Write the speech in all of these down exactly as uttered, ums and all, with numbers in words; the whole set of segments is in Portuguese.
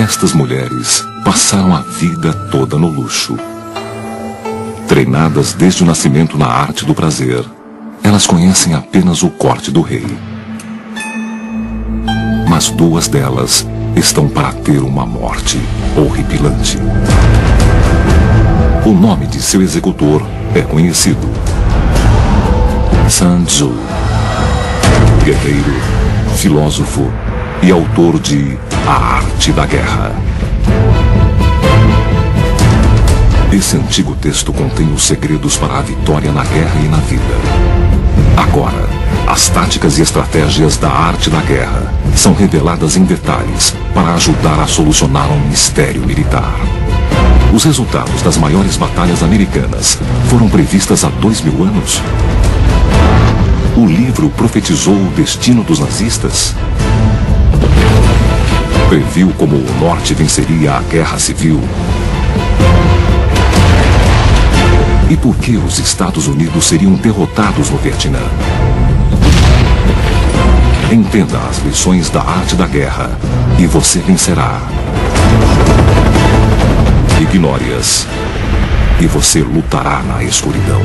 Estas mulheres passaram a vida toda no luxo. Treinadas desde o nascimento na arte do prazer, elas conhecem apenas o corte do rei. Mas duas delas estão para ter uma morte horripilante. O nome de seu executor é conhecido: Sun Tzu, guerreiro, filósofo e autor de A Arte da Guerra. Esse antigo texto contém os segredos para a vitória na guerra e na vida. Agora, as táticas e estratégias da arte da guerra são reveladas em detalhes para ajudar a solucionar um mistério militar. Os resultados das maiores batalhas americanas foram previstas há dois mil anos. O livro profetizou o destino dos nazistas. Previu como o Norte venceria a guerra civil. E por que os Estados Unidos seriam derrotados no Vietnã? Entenda as lições da arte da guerra e você vencerá. Ignore-as e você lutará na escuridão.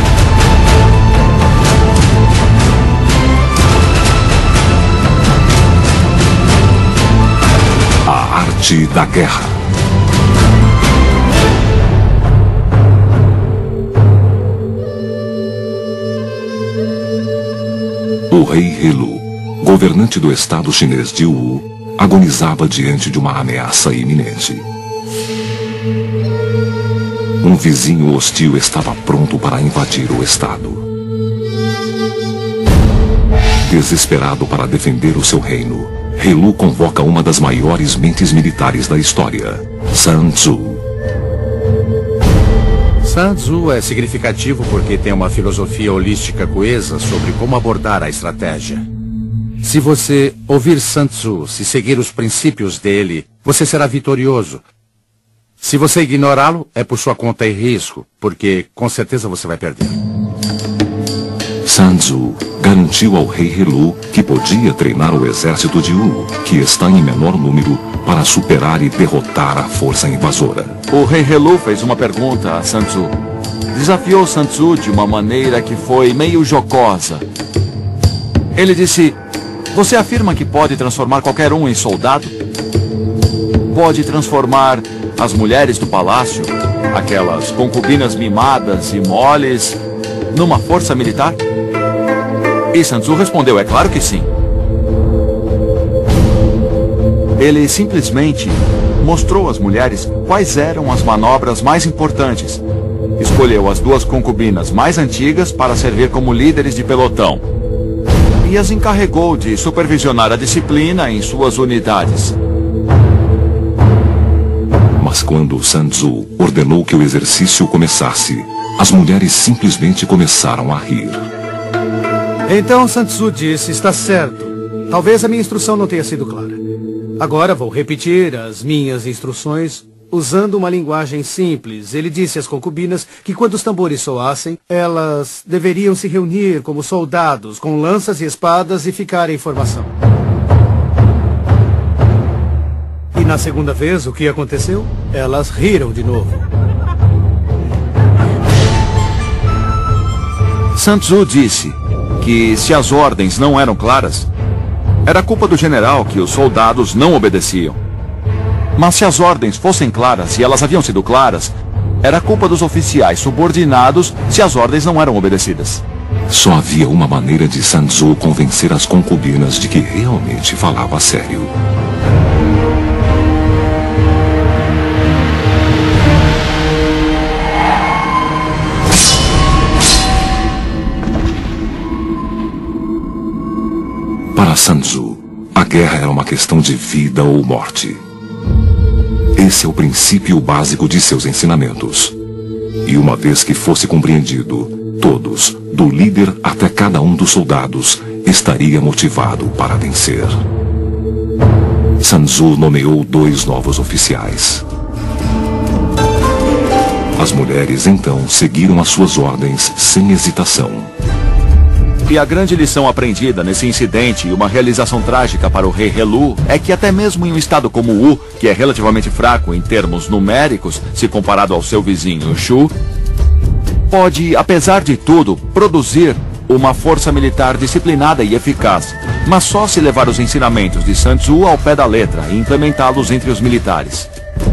A Arte da Guerra. O rei Helu, governante do estado chinês de Wu, agonizava diante de uma ameaça iminente. Um vizinho hostil estava pronto para invadir o estado. Desesperado para defender o seu reino, Helu convoca uma das maiores mentes militares da história, Sun Tzu. Sun Tzu é significativo porque tem uma filosofia holística coesa sobre como abordar a estratégia. Se você ouvir Sun Tzu, se seguir os princípios dele, você será vitorioso. Se você ignorá-lo, é por sua conta e risco, porque com certeza você vai perder. Sun Tzu garantiu ao rei Helu que podia treinar o exército de Wu, que está em menor número, para superar e derrotar a força invasora. O rei Helu fez uma pergunta a Sun Tzu. Desafiou Sun Tzu de uma maneira que foi meio jocosa. Ele disse: você afirma que pode transformar qualquer um em soldado? Pode transformar as mulheres do palácio, aquelas concubinas mimadas e moles, numa força militar? E Sun Tzu respondeu: é claro que sim. Ele simplesmente mostrou às mulheres quais eram as manobras mais importantes. Escolheu as duas concubinas mais antigas para servir como líderes de pelotão. E as encarregou de supervisionar a disciplina em suas unidades. Mas quando Sun Tzu ordenou que o exercício começasse, as mulheres simplesmente começaram a rir. Então Sun Tzu disse: está certo. Talvez a minha instrução não tenha sido clara. Agora vou repetir as minhas instruções usando uma linguagem simples. Ele disse às concubinas que quando os tambores soassem, elas deveriam se reunir como soldados, com lanças e espadas, e ficar em formação. E na segunda vez, o que aconteceu? Elas riram de novo. Sun Tzu disse que se as ordens não eram claras, era culpa do general que os soldados não obedeciam. Mas se as ordens fossem claras e elas haviam sido claras, era culpa dos oficiais subordinados se as ordens não eram obedecidas. Só havia uma maneira de Sun Tzu convencer as concubinas de que realmente falava sério. Para Sun Tzu, a guerra era uma questão de vida ou morte. Esse é o princípio básico de seus ensinamentos. E uma vez que fosse compreendido, todos, do líder até cada um dos soldados, estaria motivado para vencer. Sun Tzu nomeou dois novos oficiais. As mulheres então seguiram as suas ordens sem hesitação. E a grande lição aprendida nesse incidente e uma realização trágica para o rei Helu é que até mesmo em um estado como Wu, que é relativamente fraco em termos numéricos, se comparado ao seu vizinho Shu, pode, apesar de tudo, produzir uma força militar disciplinada e eficaz, mas só se levar os ensinamentos de Sun Tzu ao pé da letra e implementá-los entre os militares.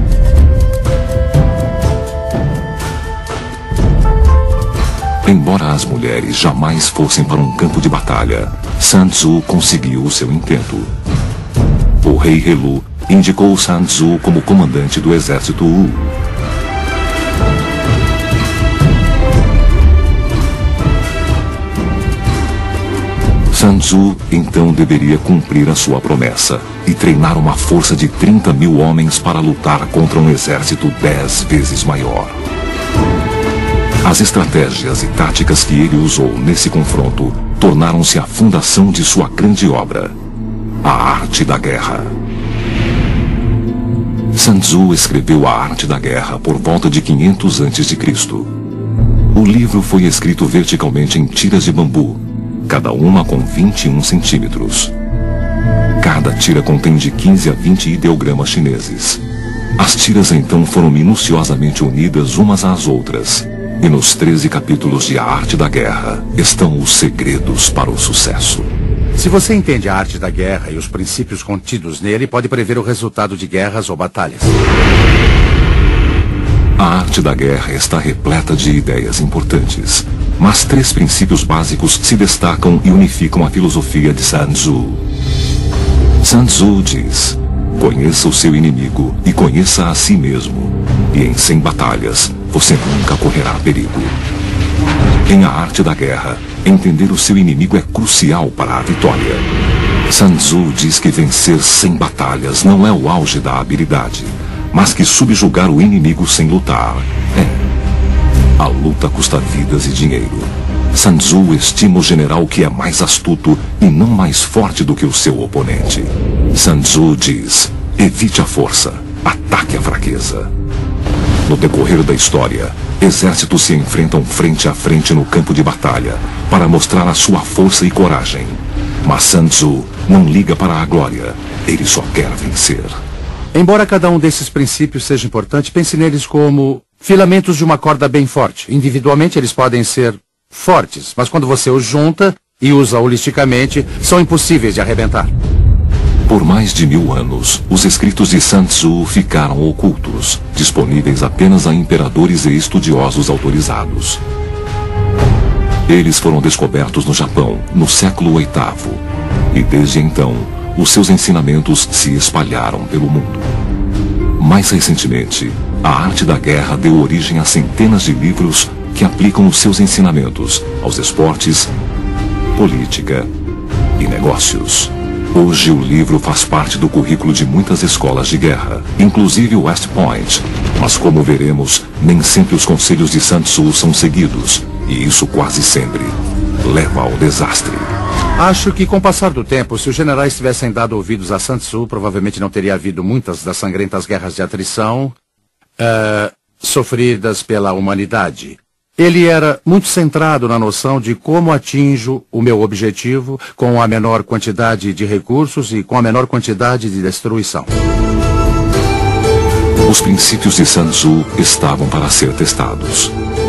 Embora as mulheres jamais fossem para um campo de batalha, Sun Tzu conseguiu o seu intento. O rei Helu indicou Sun Tzu como comandante do exército Wu. Sun Tzu então deveria cumprir a sua promessa e treinar uma força de trinta mil homens para lutar contra um exército dez vezes maior. As estratégias e táticas que ele usou nesse confronto tornaram-se a fundação de sua grande obra, A Arte da Guerra. Sun Tzu escreveu A Arte da Guerra por volta de quinhentos antes de Cristo. O livro foi escrito verticalmente em tiras de bambu, cada uma com vinte e um centímetros. Cada tira contém de quinze a vinte ideogramas chineses. As tiras então foram minuciosamente unidas umas às outras. E nos treze capítulos de A Arte da Guerra estão os segredos para o sucesso. Se você entende a arte da guerra e os princípios contidos nele, pode prever o resultado de guerras ou batalhas. A Arte da Guerra está repleta de ideias importantes, mas três princípios básicos se destacam e unificam a filosofia de Sun Tzu. Sun Tzu diz: conheça o seu inimigo e conheça a si mesmo, e em cem batalhas você nunca correrá perigo. Em A Arte da Guerra, entender o seu inimigo é crucial para a vitória. Sun Tzu diz que vencer cem batalhas não é o auge da habilidade, mas que subjugar o inimigo sem lutar é. A luta custa vidas e dinheiro. Sun Tzu estima o general que é mais astuto e não mais forte do que o seu oponente. Sun Tzu diz: evite a força, ataque a fraqueza. No decorrer da história, exércitos se enfrentam frente a frente no campo de batalha para mostrar a sua força e coragem. Mas Sun Tzu não liga para a glória, ele só quer vencer. Embora cada um desses princípios seja importante, pense neles como filamentos de uma corda bem forte. Individualmente eles podem ser fortes, mas quando você os junta e usa holisticamente, são impossíveis de arrebentar. Por mais de mil anos, os escritos de Sun Tzu ficaram ocultos, disponíveis apenas a imperadores e estudiosos autorizados. Eles foram descobertos no Japão, no século oitavo, e desde então, os seus ensinamentos se espalharam pelo mundo. Mais recentemente, a Arte da Guerra deu origem a centenas de livros que aplicam os seus ensinamentos aos esportes, política e negócios. Hoje o livro faz parte do currículo de muitas escolas de guerra, inclusive o West Point. Mas como veremos, nem sempre os conselhos de Sun Tzu são seguidos, e isso quase sempre leva ao desastre. Acho que com o passar do tempo, se os generais tivessem dado ouvidos a Sun Tzu, provavelmente não teria havido muitas das sangrentas guerras de atrição uh, sofridas pela humanidade. Ele era muito centrado na noção de como atinjo o meu objetivo com a menor quantidade de recursos e com a menor quantidade de destruição. Os princípios de Sun Tzu estavam para ser testados.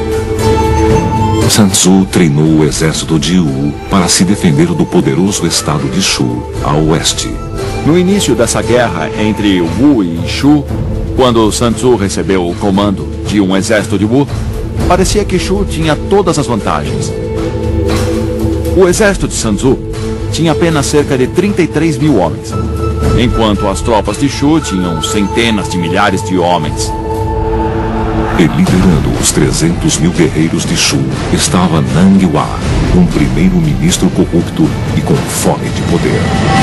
Sun Tzu treinou o exército de Wu para se defender do poderoso estado de Shu, a oeste. No início dessa guerra entre Wu e Shu, quando Sun Tzu recebeu o comando de um exército de Wu, parecia que Shu tinha todas as vantagens. O exército de Sun Tzu tinha apenas cerca de trinta e três mil homens, enquanto as tropas de Shu tinham centenas de milhares de homens. E liderando os trezentos mil guerreiros de Shu estava Nang Hua, um primeiro-ministro corrupto e com fome de poder.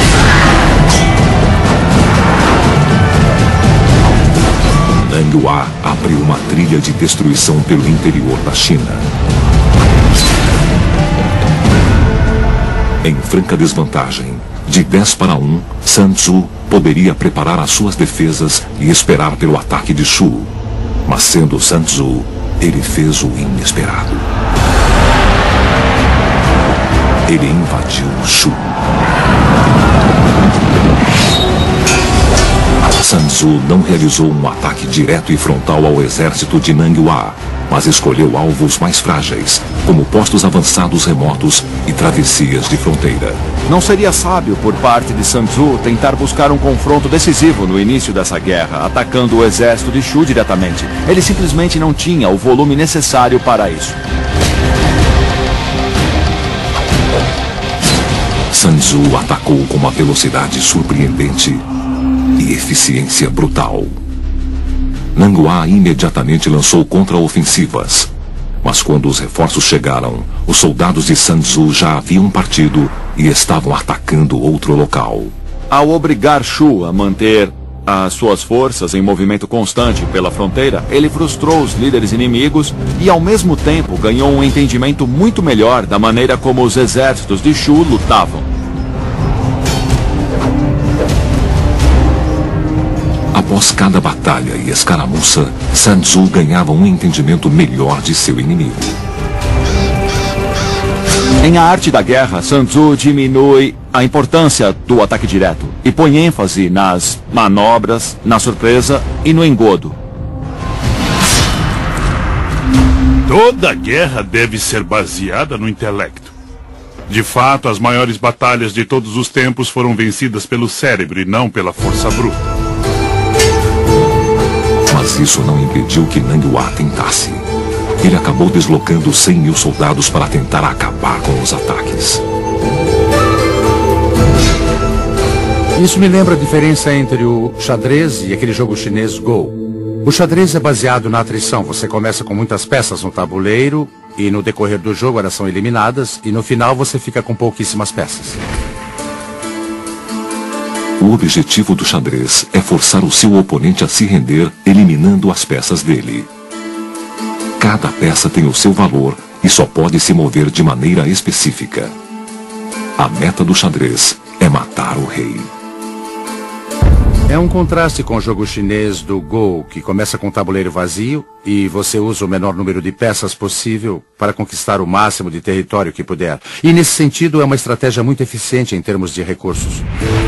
Nang Hua abriu uma trilha de destruição pelo interior da China. Em franca desvantagem, de dez para um, Sun Tzu poderia preparar as suas defesas e esperar pelo ataque de Shu. Mas sendo Sun Tzu, ele fez o inesperado. ele invadiu Shu. Sun Tzu não realizou um ataque direto e frontal ao exército de Nanghua, mas escolheu alvos mais frágeis, como postos avançados remotos e travessias de fronteira. Não seria sábio por parte de Sun Tzu tentar buscar um confronto decisivo no início dessa guerra, atacando o exército de Shu diretamente. Ele simplesmente não tinha o volume necessário para isso. Sun Tzu atacou com uma velocidade surpreendente e eficiência brutal. Nanghua imediatamente lançou contra-ofensivas, mas quando os reforços chegaram, os soldados de Sun Tzu já haviam partido e estavam atacando outro local. Ao obrigar Shu a manter as suas forças em movimento constante pela fronteira, ele frustrou os líderes inimigos e ao mesmo tempo ganhou um entendimento muito melhor da maneira como os exércitos de Shu lutavam. Após cada batalha e escaramuça, Sun Tzu ganhava um entendimento melhor de seu inimigo. Em A Arte da Guerra, Sun Tzu diminui a importância do ataque direto e põe ênfase nas manobras, na surpresa e no engodo. Toda guerra deve ser baseada no intelecto. De fato, as maiores batalhas de todos os tempos foram vencidas pelo cérebro e não pela força bruta. Mas isso não impediu que Nanghua tentasse. Ele acabou deslocando cem mil soldados para tentar acabar com os ataques. Isso me lembra a diferença entre o xadrez e aquele jogo chinês Go. O xadrez é baseado na atrição. Você começa com muitas peças no tabuleiro e no decorrer do jogo elas são eliminadas e no final você fica com pouquíssimas peças. O objetivo do xadrez é forçar o seu oponente a se render, eliminando as peças dele. Cada peça tem o seu valor e só pode se mover de maneira específica. A meta do xadrez é matar o rei. É um contraste com o jogo chinês do Go, que começa com o tabuleiro vazio e você usa o menor número de peças possível para conquistar o máximo de território que puder. E nesse sentido é uma estratégia muito eficiente em termos de recursos.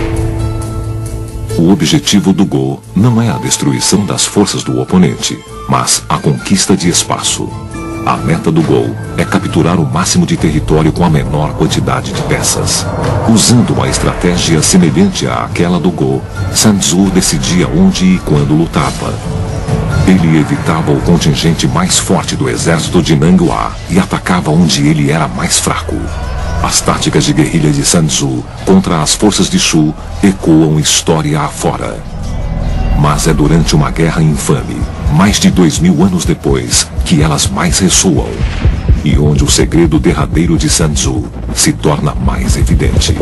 O objetivo do Go não é a destruição das forças do oponente, mas a conquista de espaço. A meta do Go é capturar o máximo de território com a menor quantidade de peças. Usando uma estratégia semelhante àquela do Go, Sun Tzu decidia onde e quando lutava. Ele evitava o contingente mais forte do exército de Nanghua e atacava onde ele era mais fraco. As táticas de guerrilha de Sun Tzu contra as forças de Shu ecoam história afora. Mas é durante uma guerra infame, mais de dois mil anos depois, que elas mais ressoam. E onde o segredo derradeiro de Sun Tzu se torna mais evidente.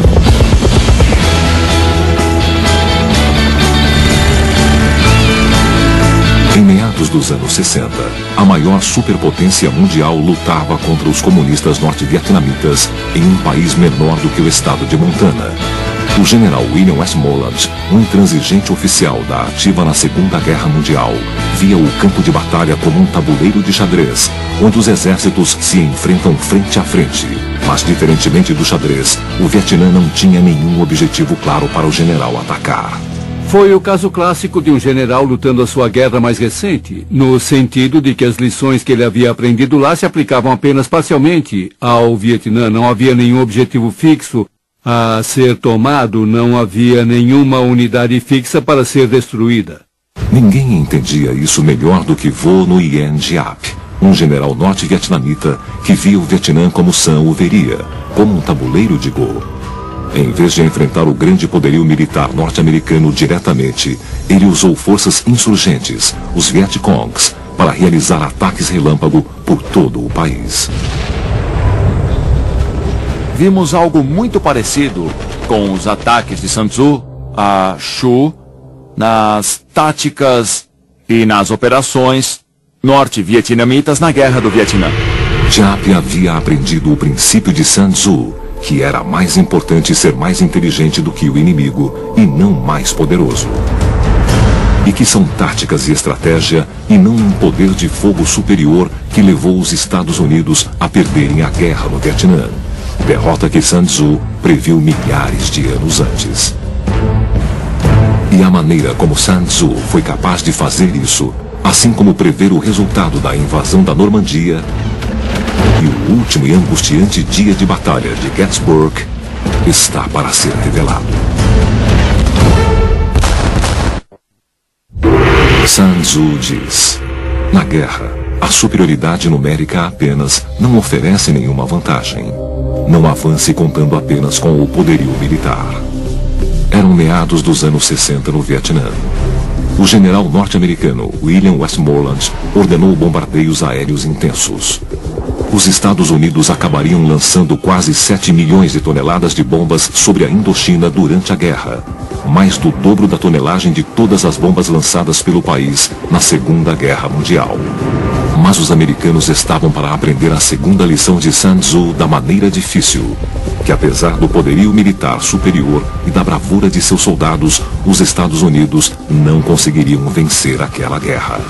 Em meados dos anos sessenta, a maior superpotência mundial lutava contra os comunistas norte-vietnamitas em um país menor do que o estado de Montana. O general William Westmoreland, um intransigente oficial da ativa na Segunda Guerra Mundial, via o campo de batalha como um tabuleiro de xadrez, onde os exércitos se enfrentam frente a frente. Mas, diferentemente do xadrez, o Vietnã não tinha nenhum objetivo claro para o general atacar. Foi o caso clássico de um general lutando a sua guerra mais recente, no sentido de que as lições que ele havia aprendido lá se aplicavam apenas parcialmente ao Vietnã. Não havia nenhum objetivo fixo a ser tomado, não havia nenhuma unidade fixa para ser destruída. Ninguém entendia isso melhor do que Vo Nguyen Giap, um general norte-vietnamita que via o Vietnã como Sun o veria, como um tabuleiro de Go. Em vez de enfrentar o grande poderio militar norte-americano diretamente, ele usou forças insurgentes, os Vietcongs, para realizar ataques relâmpago por todo o país. Vimos algo muito parecido com os ataques de Sun Tzu a Shu nas táticas e nas operações norte-vietnamitas na Guerra do Vietnã. Giap havia aprendido o princípio de Sun Tzu, que era mais importante ser mais inteligente do que o inimigo e não mais poderoso. E que são táticas e estratégia e não um poder de fogo superior que levou os Estados Unidos a perderem a guerra no Vietnã. derrota que Sun Tzu previu milhares de anos antes. E a maneira como Sun Tzu foi capaz de fazer isso, assim como prever o resultado da invasão da Normandia e o último e angustiante dia de batalha de Gettysburg, está para ser revelado. Sun Tzu diz: na guerra, a superioridade numérica apenas não oferece nenhuma vantagem. Não avance contando apenas com o poderio militar. Eram meados dos anos sessenta no Vietnã. O general norte-americano William Westmoreland ordenou bombardeios aéreos intensos. Os Estados Unidos acabariam lançando quase sete milhões de toneladas de bombas sobre a Indochina durante a guerra, mais do dobro da tonelagem de todas as bombas lançadas pelo país na Segunda Guerra Mundial. Mas os americanos estavam para aprender a segunda lição de Sun Tzu da maneira difícil, que apesar do poderio militar superior e da bravura de seus soldados, os Estados Unidos não conseguiriam vencer aquela guerra.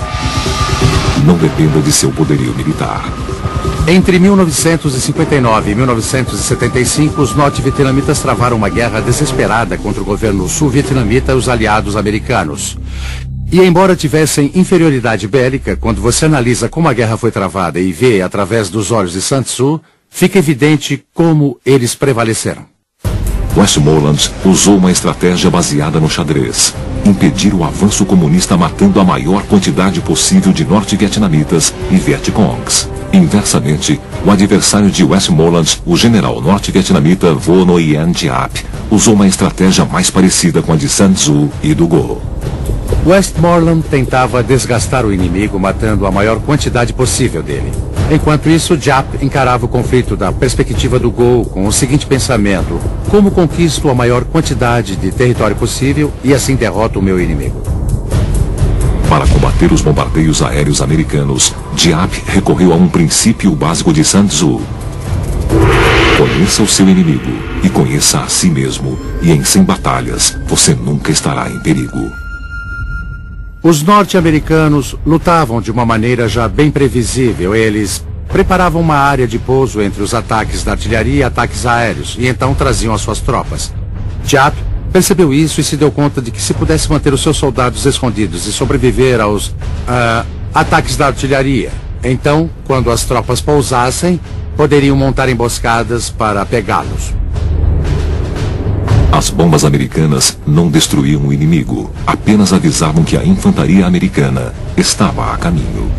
Não dependa de seu poderio militar. Entre mil novecentos e cinquenta e nove e mil novecentos e setenta e cinco, os norte-vietnamitas travaram uma guerra desesperada contra o governo sul-vietnamita e os aliados americanos. E embora tivessem inferioridade bélica, quando você analisa como a guerra foi travada e vê através dos olhos de Sun Tzu, fica evidente como eles prevaleceram. Westmoreland usou uma estratégia baseada no xadrez. Impedir o avanço comunista matando a maior quantidade possível de norte-vietnamitas e Vietcongs. Inversamente, o adversário de Westmoreland, o general norte-vietnamita Vo Nguyen Giap, usou uma estratégia mais parecida com a de Sun Tzu e do Go. Westmoreland tentava desgastar o inimigo matando a maior quantidade possível dele. Enquanto isso, Giap encarava o conflito da perspectiva do Go com o seguinte pensamento: como conquisto a maior quantidade de território possível e assim derroto o meu inimigo. Para combater os bombardeios aéreos americanos, Giap recorreu a um princípio básico de Sun Tzu. Conheça o seu inimigo e conheça a si mesmo, e em cem batalhas você nunca estará em perigo. Os norte-americanos lutavam de uma maneira já bem previsível. Eles preparavam uma área de pouso entre os ataques da artilharia e ataques aéreos, e então traziam as suas tropas. Giap percebeu isso e se deu conta de que se pudesse manter os seus soldados escondidos e sobreviver aos uh, ataques da artilharia, então, quando as tropas pousassem, poderiam montar emboscadas para pegá-los. As bombas americanas não destruíam o inimigo, apenas avisavam que a infantaria americana estava a caminho.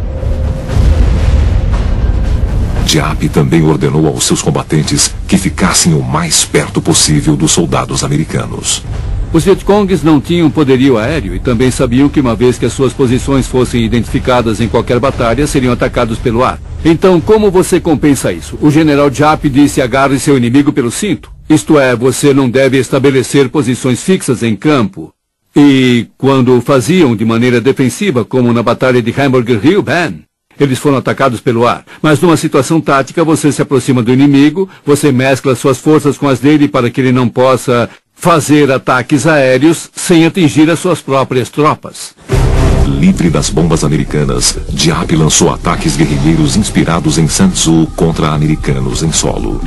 Giap também ordenou aos seus combatentes que ficassem o mais perto possível dos soldados americanos. Os Vietcongs não tinham poderio aéreo e também sabiam que uma vez que as suas posições fossem identificadas em qualquer batalha, seriam atacados pelo ar. Então, como você compensa isso? O general Giap disse: agarre seu inimigo pelo cinto. Isto é, você não deve estabelecer posições fixas em campo. E quando o faziam de maneira defensiva, como na batalha de Hamburger Hill, Ben, eles foram atacados pelo ar. Mas numa situação tática, você se aproxima do inimigo, você mescla suas forças com as dele para que ele não possa fazer ataques aéreos sem atingir as suas próprias tropas. Livre das bombas americanas, Giap lançou ataques guerrilheiros inspirados em Sun Tzu contra americanos em solo.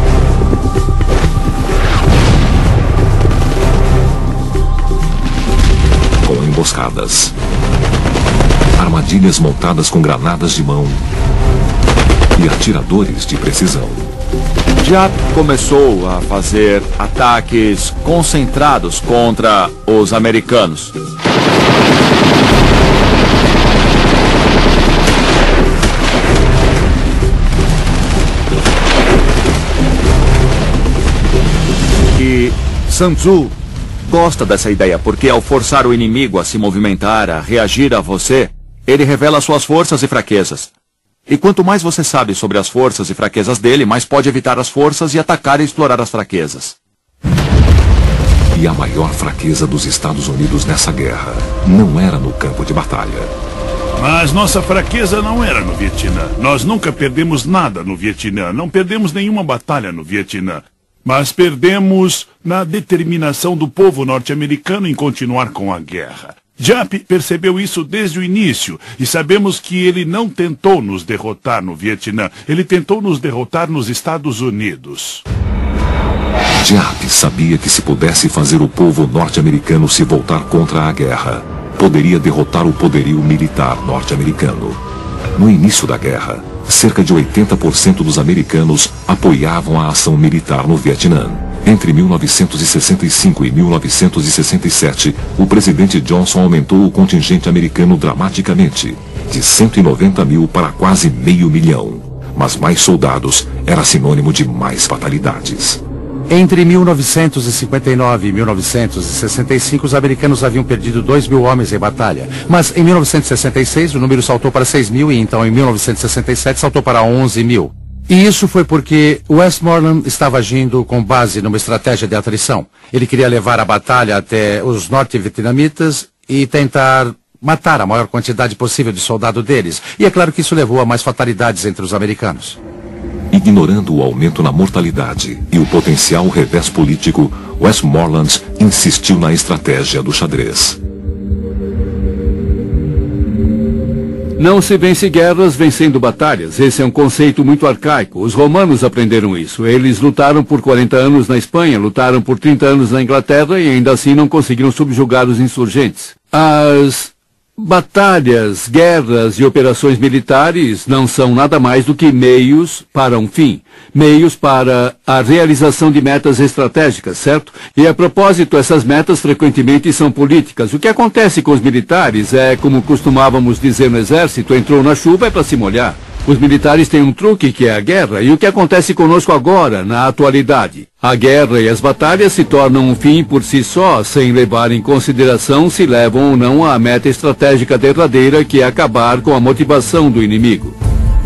Com emboscadas, armadilhas montadas com granadas de mão e atiradores de precisão. Giap começou a fazer ataques concentrados contra os americanos. E Sun Tzu gosta dessa ideia, porque ao forçar o inimigo a se movimentar, a reagir a você, ele revela suas forças e fraquezas. E quanto mais você sabe sobre as forças e fraquezas dele, mais pode evitar as forças e atacar e explorar as fraquezas. E a maior fraqueza dos Estados Unidos nessa guerra não era no campo de batalha. Mas nossa fraqueza não era no Vietnã. Nós nunca perdemos nada no Vietnã. Não perdemos nenhuma batalha no Vietnã. Mas perdemos na determinação do povo norte-americano em continuar com a guerra. Giap percebeu isso desde o início e sabemos que ele não tentou nos derrotar no Vietnã. Ele tentou nos derrotar nos Estados Unidos. Giap sabia que se pudesse fazer o povo norte-americano se voltar contra a guerra, poderia derrotar o poderio militar norte-americano. No início da guerra, cerca de oitenta por cento dos americanos apoiavam a ação militar no Vietnã. Entre mil novecentos e sessenta e cinco e mil novecentos e sessenta e sete, o presidente Johnson aumentou o contingente americano dramaticamente, de cento e noventa mil para quase meio milhão. Mas mais soldados era sinônimo de mais fatalidades. Entre mil novecentos e cinquenta e nove e mil novecentos e sessenta e cinco, os americanos haviam perdido dois mil homens em batalha. Mas em mil novecentos e sessenta e seis, o número saltou para seis mil e então em mil novecentos e sessenta e sete saltou para onze mil. E isso foi porque Westmoreland estava agindo com base numa estratégia de atrição. Ele queria levar a batalha até os norte-vietnamitas e tentar matar a maior quantidade possível de soldados deles. E é claro que isso levou a mais fatalidades entre os americanos. Ignorando o aumento na mortalidade e o potencial revés político, Westmoreland insistiu na estratégia do xadrez. Não se vence guerras vencendo batalhas. Esse é um conceito muito arcaico. Os romanos aprenderam isso. Eles lutaram por quarenta anos na Espanha, lutaram por trinta anos na Inglaterra e ainda assim não conseguiram subjugar os insurgentes. As batalhas, guerras e operações militares não são nada mais do que meios para um fim. Meios para a realização de metas estratégicas, certo? E a propósito, essas metas frequentemente são políticas. O que acontece com os militares é, como costumávamos dizer no exército, entrou na chuva é para se molhar. Os militares têm um truque que é a guerra, e o que acontece conosco agora, na atualidade? A guerra e as batalhas se tornam um fim por si só, sem levar em consideração se levam ou não à meta estratégica derradeira, que é acabar com a motivação do inimigo.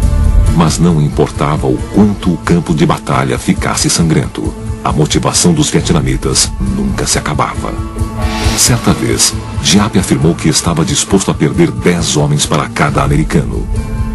Mas não importava o quanto o campo de batalha ficasse sangrento, a motivação dos vietnamitas nunca se acabava. Certa vez, Giap afirmou que estava disposto a perder dez homens para cada americano.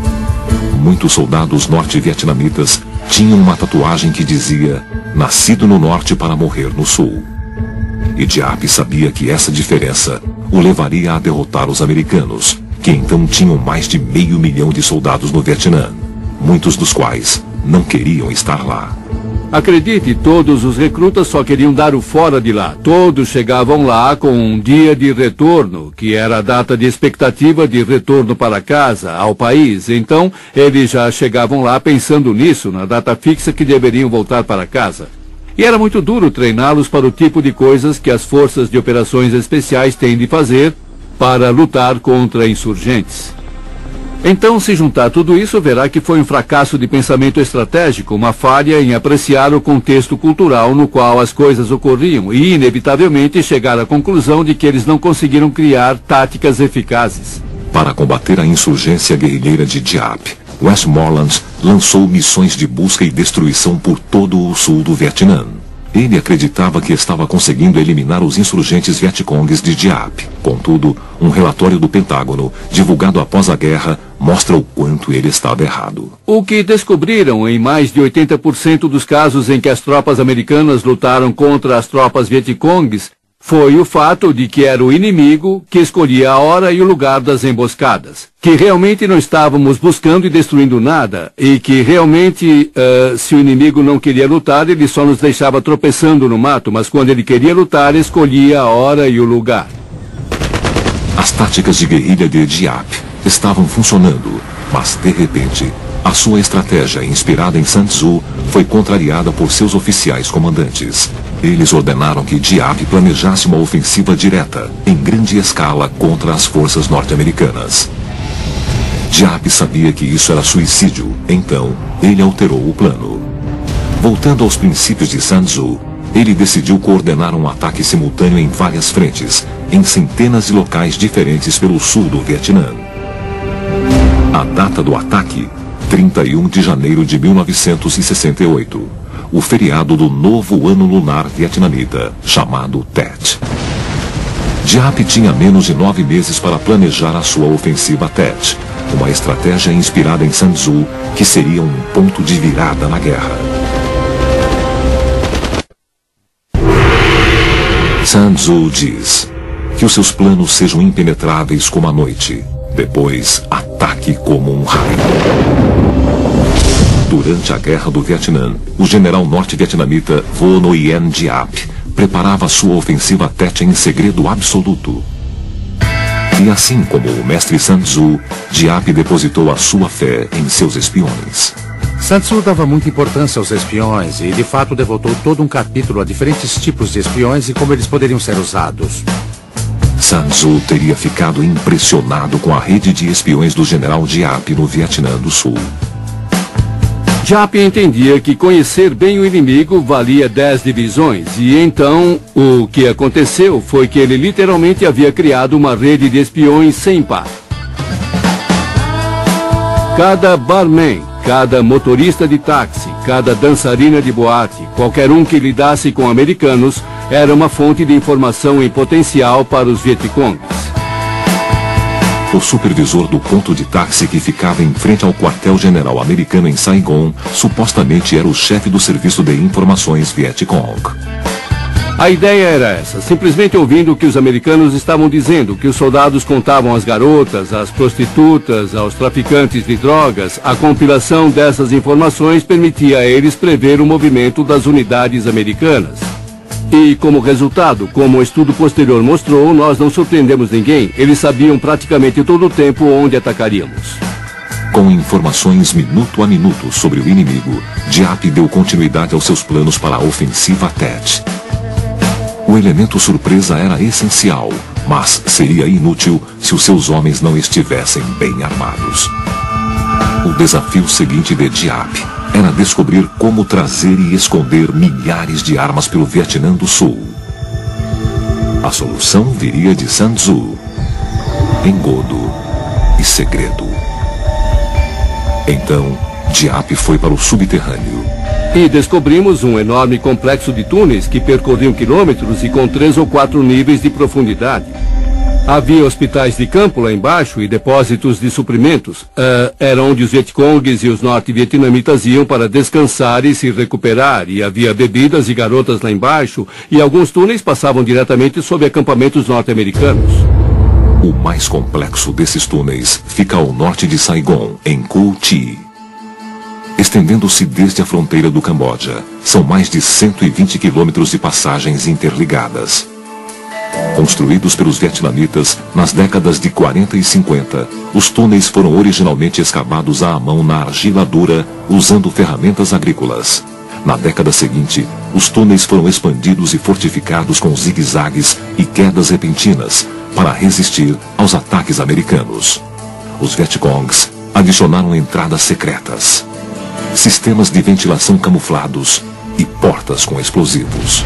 Muitos soldados norte-vietnamitas tinham uma tatuagem que dizia "Nascido no norte para morrer no sul". E Giap sabia que essa diferença o levaria a derrotar os americanos, que então tinham mais de meio milhão de soldados no Vietnã, muitos dos quais não queriam estar lá. Acredite, todos os recrutas só queriam dar o fora de lá. Todos chegavam lá com um dia de retorno, que era a data de expectativa de retorno para casa, ao país. Então, eles já chegavam lá pensando nisso, na data fixa que deveriam voltar para casa. E era muito duro treiná-los para o tipo de coisas que as forças de operações especiais têm de fazer para lutar contra insurgentes. Então, se juntar tudo isso, verá que foi um fracasso de pensamento estratégico, uma falha em apreciar o contexto cultural no qual as coisas ocorriam e, inevitavelmente, chegar à conclusão de que eles não conseguiram criar táticas eficazes. Para combater a insurgência guerrilheira de Giap, Westmoreland lançou missões de busca e destruição por todo o sul do Vietnã. Ele acreditava que estava conseguindo eliminar os insurgentes Vietcongues de Giap. Contudo, um relatório do Pentágono, divulgado após a guerra, mostra o quanto ele estava errado. O que descobriram em mais de oitenta por cento dos casos em que as tropas americanas lutaram contra as tropas Vietcongues foi o fato de que era o inimigo que escolhia a hora e o lugar das emboscadas. Que realmente não estávamos buscando e destruindo nada, e que realmente, uh, se o inimigo não queria lutar, ele só nos deixava tropeçando no mato, mas quando ele queria lutar, escolhia a hora e o lugar. As táticas de guerrilha de Giap estavam funcionando, mas de repente, a sua estratégia, inspirada em Sun Tzu, foi contrariada por seus oficiais comandantes. Eles ordenaram que Giap planejasse uma ofensiva direta, em grande escala, contra as forças norte-americanas. Giap sabia que isso era suicídio, então ele alterou o plano. Voltando aos princípios de Sun Tzu, ele decidiu coordenar um ataque simultâneo em várias frentes, em centenas de locais diferentes pelo sul do Vietnã. A data do ataque, trinta e um de janeiro de mil novecentos e sessenta e oito, o feriado do novo ano lunar vietnamita, chamado Tet. Giap tinha menos de nove meses para planejar a sua ofensiva Tet, uma estratégia inspirada em Sun Tzu que seria um ponto de virada na guerra. Sun Tzu diz que os seus planos sejam impenetráveis como a noite. Depois, ataque como um raio. Durante a Guerra do Vietnã, o general norte-vietnamita Vo Nguyen Diap preparava sua ofensiva Tet em segredo absoluto. E assim como o mestre Sun Tzu, Diap depositou a sua fé em seus espiões. Sun Tzu dava muita importância aos espiões e, de fato, devotou todo um capítulo a diferentes tipos de espiões e como eles poderiam ser usados. Sun Tzu teria ficado impressionado com a rede de espiões do general Diap no Vietnã do Sul. Diap entendia que conhecer bem o inimigo valia dez divisões, e então o que aconteceu foi que ele literalmente havia criado uma rede de espiões sem par. Cada barman, cada motorista de táxi, cada dançarina de boate, qualquer um que lidasse com americanos, era uma fonte de informação em potencial para os Vietcongs. O supervisor do ponto de táxi que ficava em frente ao quartel-general americano em Saigon, supostamente era o chefe do serviço de informações Vietcong. A ideia era essa, simplesmente ouvindo o que os americanos estavam dizendo, que os soldados contavam às garotas, às prostitutas, aos traficantes de drogas, a compilação dessas informações permitia a eles prever o movimento das unidades americanas. E, como resultado, como o estudo posterior mostrou, nós não surpreendemos ninguém. Eles sabiam praticamente todo o tempo onde atacaríamos. Com informações minuto a minuto sobre o inimigo, Diap deu continuidade aos seus planos para a ofensiva Tet. O elemento surpresa era essencial, mas seria inútil se os seus homens não estivessem bem armados. O desafio seguinte de Diap era descobrir como trazer e esconder milhares de armas pelo Vietnã do Sul. A solução viria de Sun Tzu: engodo e segredo. Então, Diap foi para o subterrâneo. E descobrimos um enorme complexo de túneis que percorriam quilômetros e com três ou quatro níveis de profundidade. Havia hospitais de campo lá embaixo e depósitos de suprimentos. Uh, era onde os Vietcongs e os norte-vietnamitas iam para descansar e se recuperar. E havia bebidas e garotas lá embaixo. E alguns túneis passavam diretamente sob acampamentos norte-americanos. O mais complexo desses túneis fica ao norte de Saigon, em Co Thi. Estendendo-se desde a fronteira do Camboja, são mais de cento e vinte quilômetros de passagens interligadas. Construídos pelos vietnamitas nas décadas de quarenta e cinquenta, os túneis foram originalmente escavados à mão na argila dura, usando ferramentas agrícolas. Na década seguinte, os túneis foram expandidos e fortificados com zigue-zagues e quedas repentinas para resistir aos ataques americanos. Os Vietcongs adicionaram entradas secretas, sistemas de ventilação camuflados e portas com explosivos.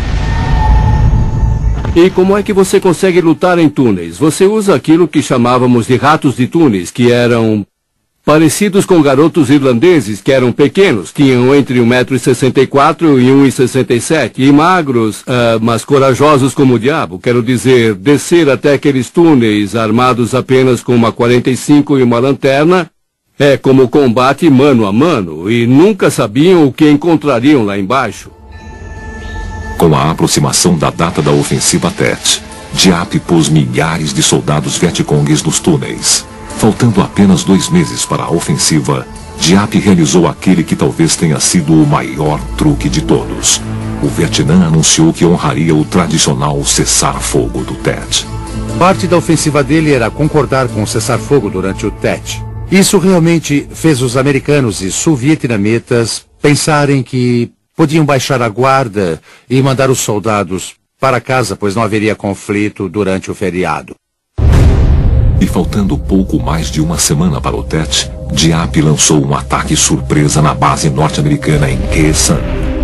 E como é que você consegue lutar em túneis? Você usa aquilo que chamávamos de ratos de túneis, que eram parecidos com garotos irlandeses, que eram pequenos, tinham entre um metro e sessenta e quatro e um metro e sessenta e sete, e magros, uh, mas corajosos como o diabo. Quero dizer, descer até aqueles túneis armados apenas com uma quarenta e cinco e uma lanterna é como combate mano a mano, e nunca sabiam o que encontrariam lá embaixo. Com a aproximação da data da ofensiva Tet, Diap pôs milhares de soldados Vietcongues nos túneis. Faltando apenas dois meses para a ofensiva, Diap realizou aquele que talvez tenha sido o maior truque de todos. O Vietnã anunciou que honraria o tradicional cessar-fogo do Tet. Parte da ofensiva dele era concordar com o cessar-fogo durante o Tet. Isso realmente fez os americanos e sul-vietnamitas pensarem que podiam baixar a guarda e mandar os soldados para casa, pois não haveria conflito durante o feriado. E faltando pouco mais de uma semana para o Tet, Diap lançou um ataque surpresa na base norte-americana em Khe Sanh.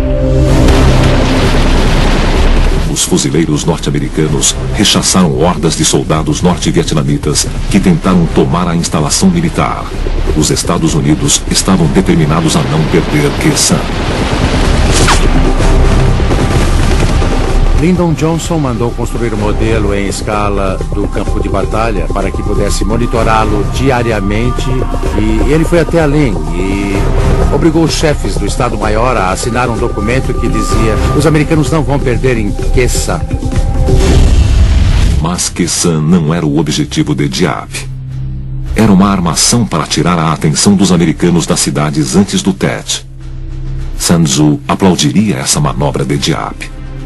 Os fuzileiros norte-americanos rechaçaram hordas de soldados norte-vietnamitas que tentaram tomar a instalação militar. Os Estados Unidos estavam determinados a não perder Khe Sanh. Lyndon Johnson mandou construir um modelo em escala do campo de batalha para que pudesse monitorá-lo diariamente, e ele foi até além e obrigou os chefes do Estado-Maior a assinar um documento que dizia: os americanos não vão perder em Khe Sanh. Mas Kesan não era o objetivo de Diab. Era uma armação para tirar a atenção dos americanos das cidades antes do Tet. Sun Tzu aplaudiria essa manobra de Diab.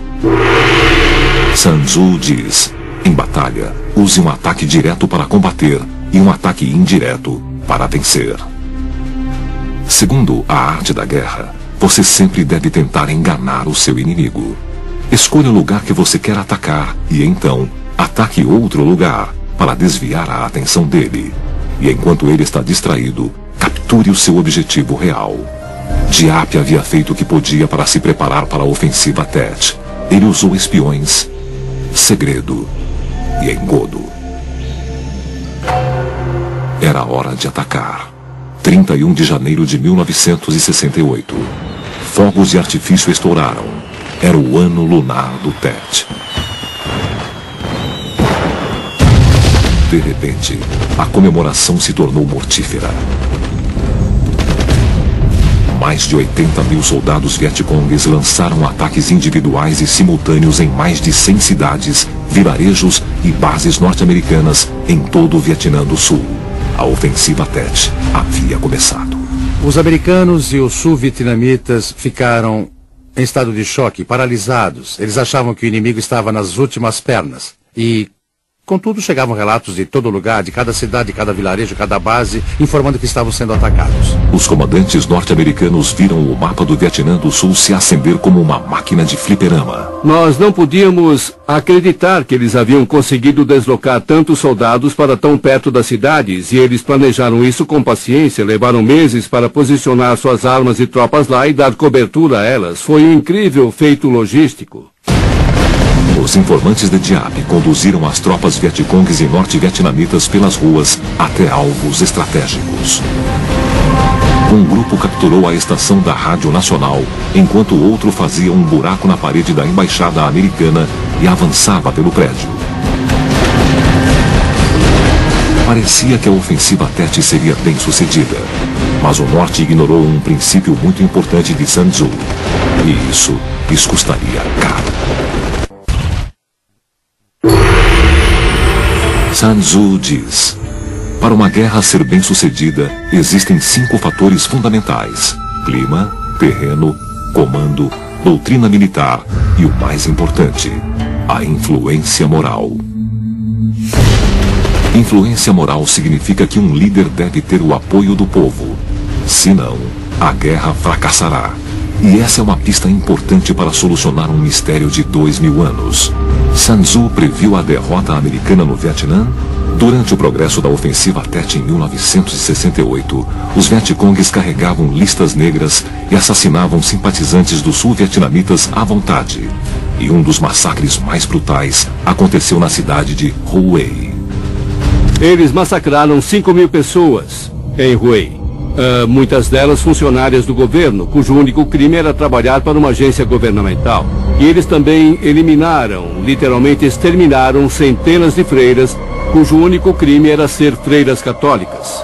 Sun Tzu diz: em batalha, use um ataque direto para combater e um ataque indireto para vencer. Segundo a arte da guerra, você sempre deve tentar enganar o seu inimigo. Escolha o lugar que você quer atacar e então ataque outro lugar para desviar a atenção dele. E enquanto ele está distraído, capture o seu objetivo real. Diab havia feito o que podia para se preparar para a ofensiva Tet. Ele usou espiões, segredo e engodo. Era hora de atacar. trinta e um de janeiro de mil novecentos e sessenta e oito. Fogos de artifício estouraram. Era o ano lunar do Tet. De repente, a comemoração se tornou mortífera. Mais de oitenta mil soldados vietcongues lançaram ataques individuais e simultâneos em mais de cem cidades, vilarejos e bases norte-americanas em todo o Vietnã do Sul. A ofensiva Tet havia começado. Os americanos e os sul-vietnamitas ficaram em estado de choque, paralisados. Eles achavam que o inimigo estava nas últimas pernas. E, contudo, chegavam relatos de todo lugar, de cada cidade, de cada vilarejo, cada base, informando que estavam sendo atacados. Os comandantes norte-americanos viram o mapa do Vietnã do Sul se acender como uma máquina de fliperama. Nós não podíamos acreditar que eles haviam conseguido deslocar tantos soldados para tão perto das cidades, e eles planejaram isso com paciência, levaram meses para posicionar suas armas e tropas lá e dar cobertura a elas. Foi um incrível feito logístico. Os informantes de Diab conduziram as tropas vietcongues e norte-vietnamitas pelas ruas até alvos estratégicos. Um grupo capturou a estação da Rádio Nacional, enquanto o outro fazia um buraco na parede da embaixada americana e avançava pelo prédio. Parecia que a ofensiva Tet seria bem sucedida, mas o norte ignorou um princípio muito importante de Sun Tzu, e isso lhes custaria caro. Sun Tzu diz: para uma guerra ser bem sucedida, existem cinco fatores fundamentais: clima, terreno, comando, doutrina militar e o mais importante, a influência moral. Influência moral significa que um líder deve ter o apoio do povo. Senão, a guerra fracassará. E essa é uma pista importante para solucionar um mistério de dois mil anos. Sun Tzu previu a derrota americana no Vietnã? Durante o progresso da ofensiva Tet em mil novecentos e sessenta e oito, os vietcongues carregavam listas negras e assassinavam simpatizantes dos sul-vietnamitas à vontade. E um dos massacres mais brutais aconteceu na cidade de Hue. Eles massacraram cinco mil pessoas em Hue. Uh, muitas delas funcionárias do governo, cujo único crime era trabalhar para uma agência governamental. E eles também eliminaram, literalmente exterminaram, centenas de freiras, cujo único crime era ser freiras católicas.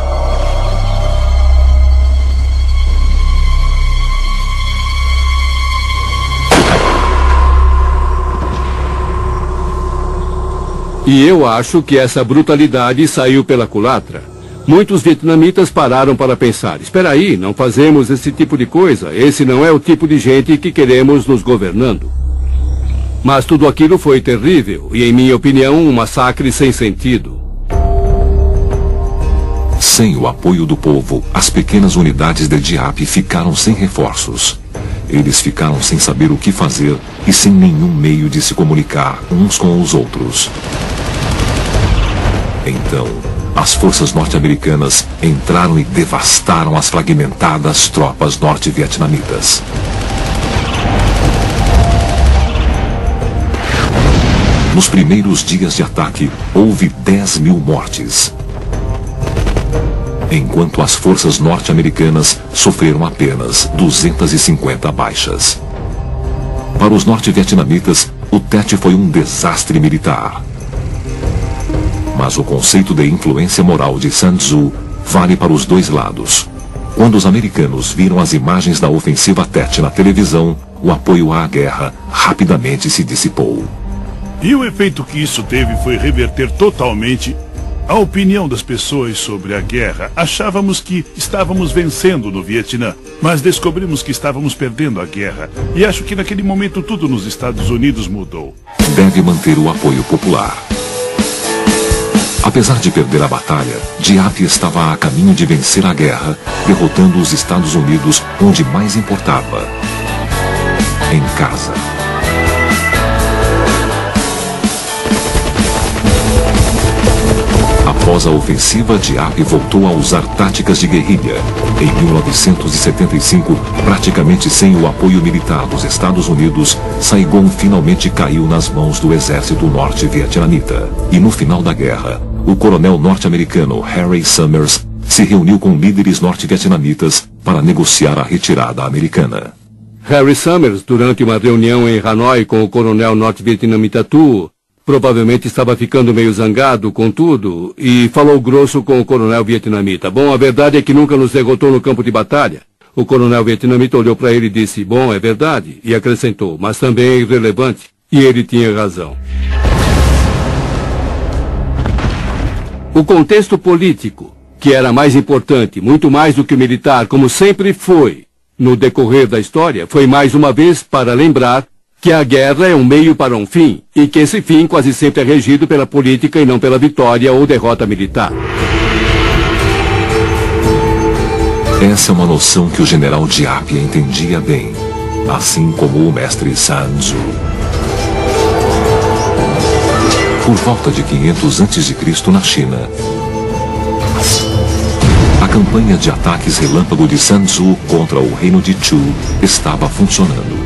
E eu acho que essa brutalidade saiu pela culatra. Muitos vietnamitas pararam para pensar: espera aí, não fazemos esse tipo de coisa. Esse não é o tipo de gente que queremos nos governando. Mas tudo aquilo foi terrível e, em minha opinião, um massacre sem sentido. Sem o apoio do povo, as pequenas unidades de Diab ficaram sem reforços. Eles ficaram sem saber o que fazer e sem nenhum meio de se comunicar uns com os outros. Então, as forças norte-americanas entraram e devastaram as fragmentadas tropas norte-vietnamitas. Nos primeiros dias de ataque, houve dez mil mortes, enquanto as forças norte-americanas sofreram apenas duzentas e cinquenta baixas. Para os norte-vietnamitas, o Tet foi um desastre militar. Mas o conceito de influência moral de Sun Tzu vale para os dois lados. Quando os americanos viram as imagens da ofensiva Tet na televisão, o apoio à guerra rapidamente se dissipou. E o efeito que isso teve foi reverter totalmente a opinião das pessoas sobre a guerra. Achávamos que estávamos vencendo no Vietnã, mas descobrimos que estávamos perdendo a guerra. E acho que naquele momento tudo nos Estados Unidos mudou. Deve manter o apoio popular. Apesar de perder a batalha, Diap estava a caminho de vencer a guerra, derrotando os Estados Unidos onde mais importava: em casa. Após a ofensiva, Diap voltou a usar táticas de guerrilha. Em mil novecentos e setenta e cinco, praticamente sem o apoio militar dos Estados Unidos, Saigon finalmente caiu nas mãos do exército norte-vietnamita. E no final da guerra, o coronel norte-americano Harry Summers se reuniu com líderes norte-vietnamitas para negociar a retirada americana. Harry Summers, durante uma reunião em Hanoi com o coronel norte-vietnamita Tu, provavelmente estava ficando meio zangado com tudo e falou grosso com o coronel vietnamita. Bom, a verdade é que nunca nos derrotou no campo de batalha. O coronel vietnamita olhou para ele e disse: bom, é verdade, e acrescentou: mas também é irrelevante. E ele tinha razão. O contexto político, que era mais importante, muito mais do que o militar, como sempre foi, no decorrer da história, foi mais uma vez para lembrar que a guerra é um meio para um fim, e que esse fim quase sempre é regido pela política e não pela vitória ou derrota militar. Essa é uma noção que o general Diap entendia bem, assim como o mestre Sun Tzu. Por volta de quinhentos antes de Cristo na China, a campanha de ataques relâmpago de Sun Tzu contra o reino de Chu estava funcionando.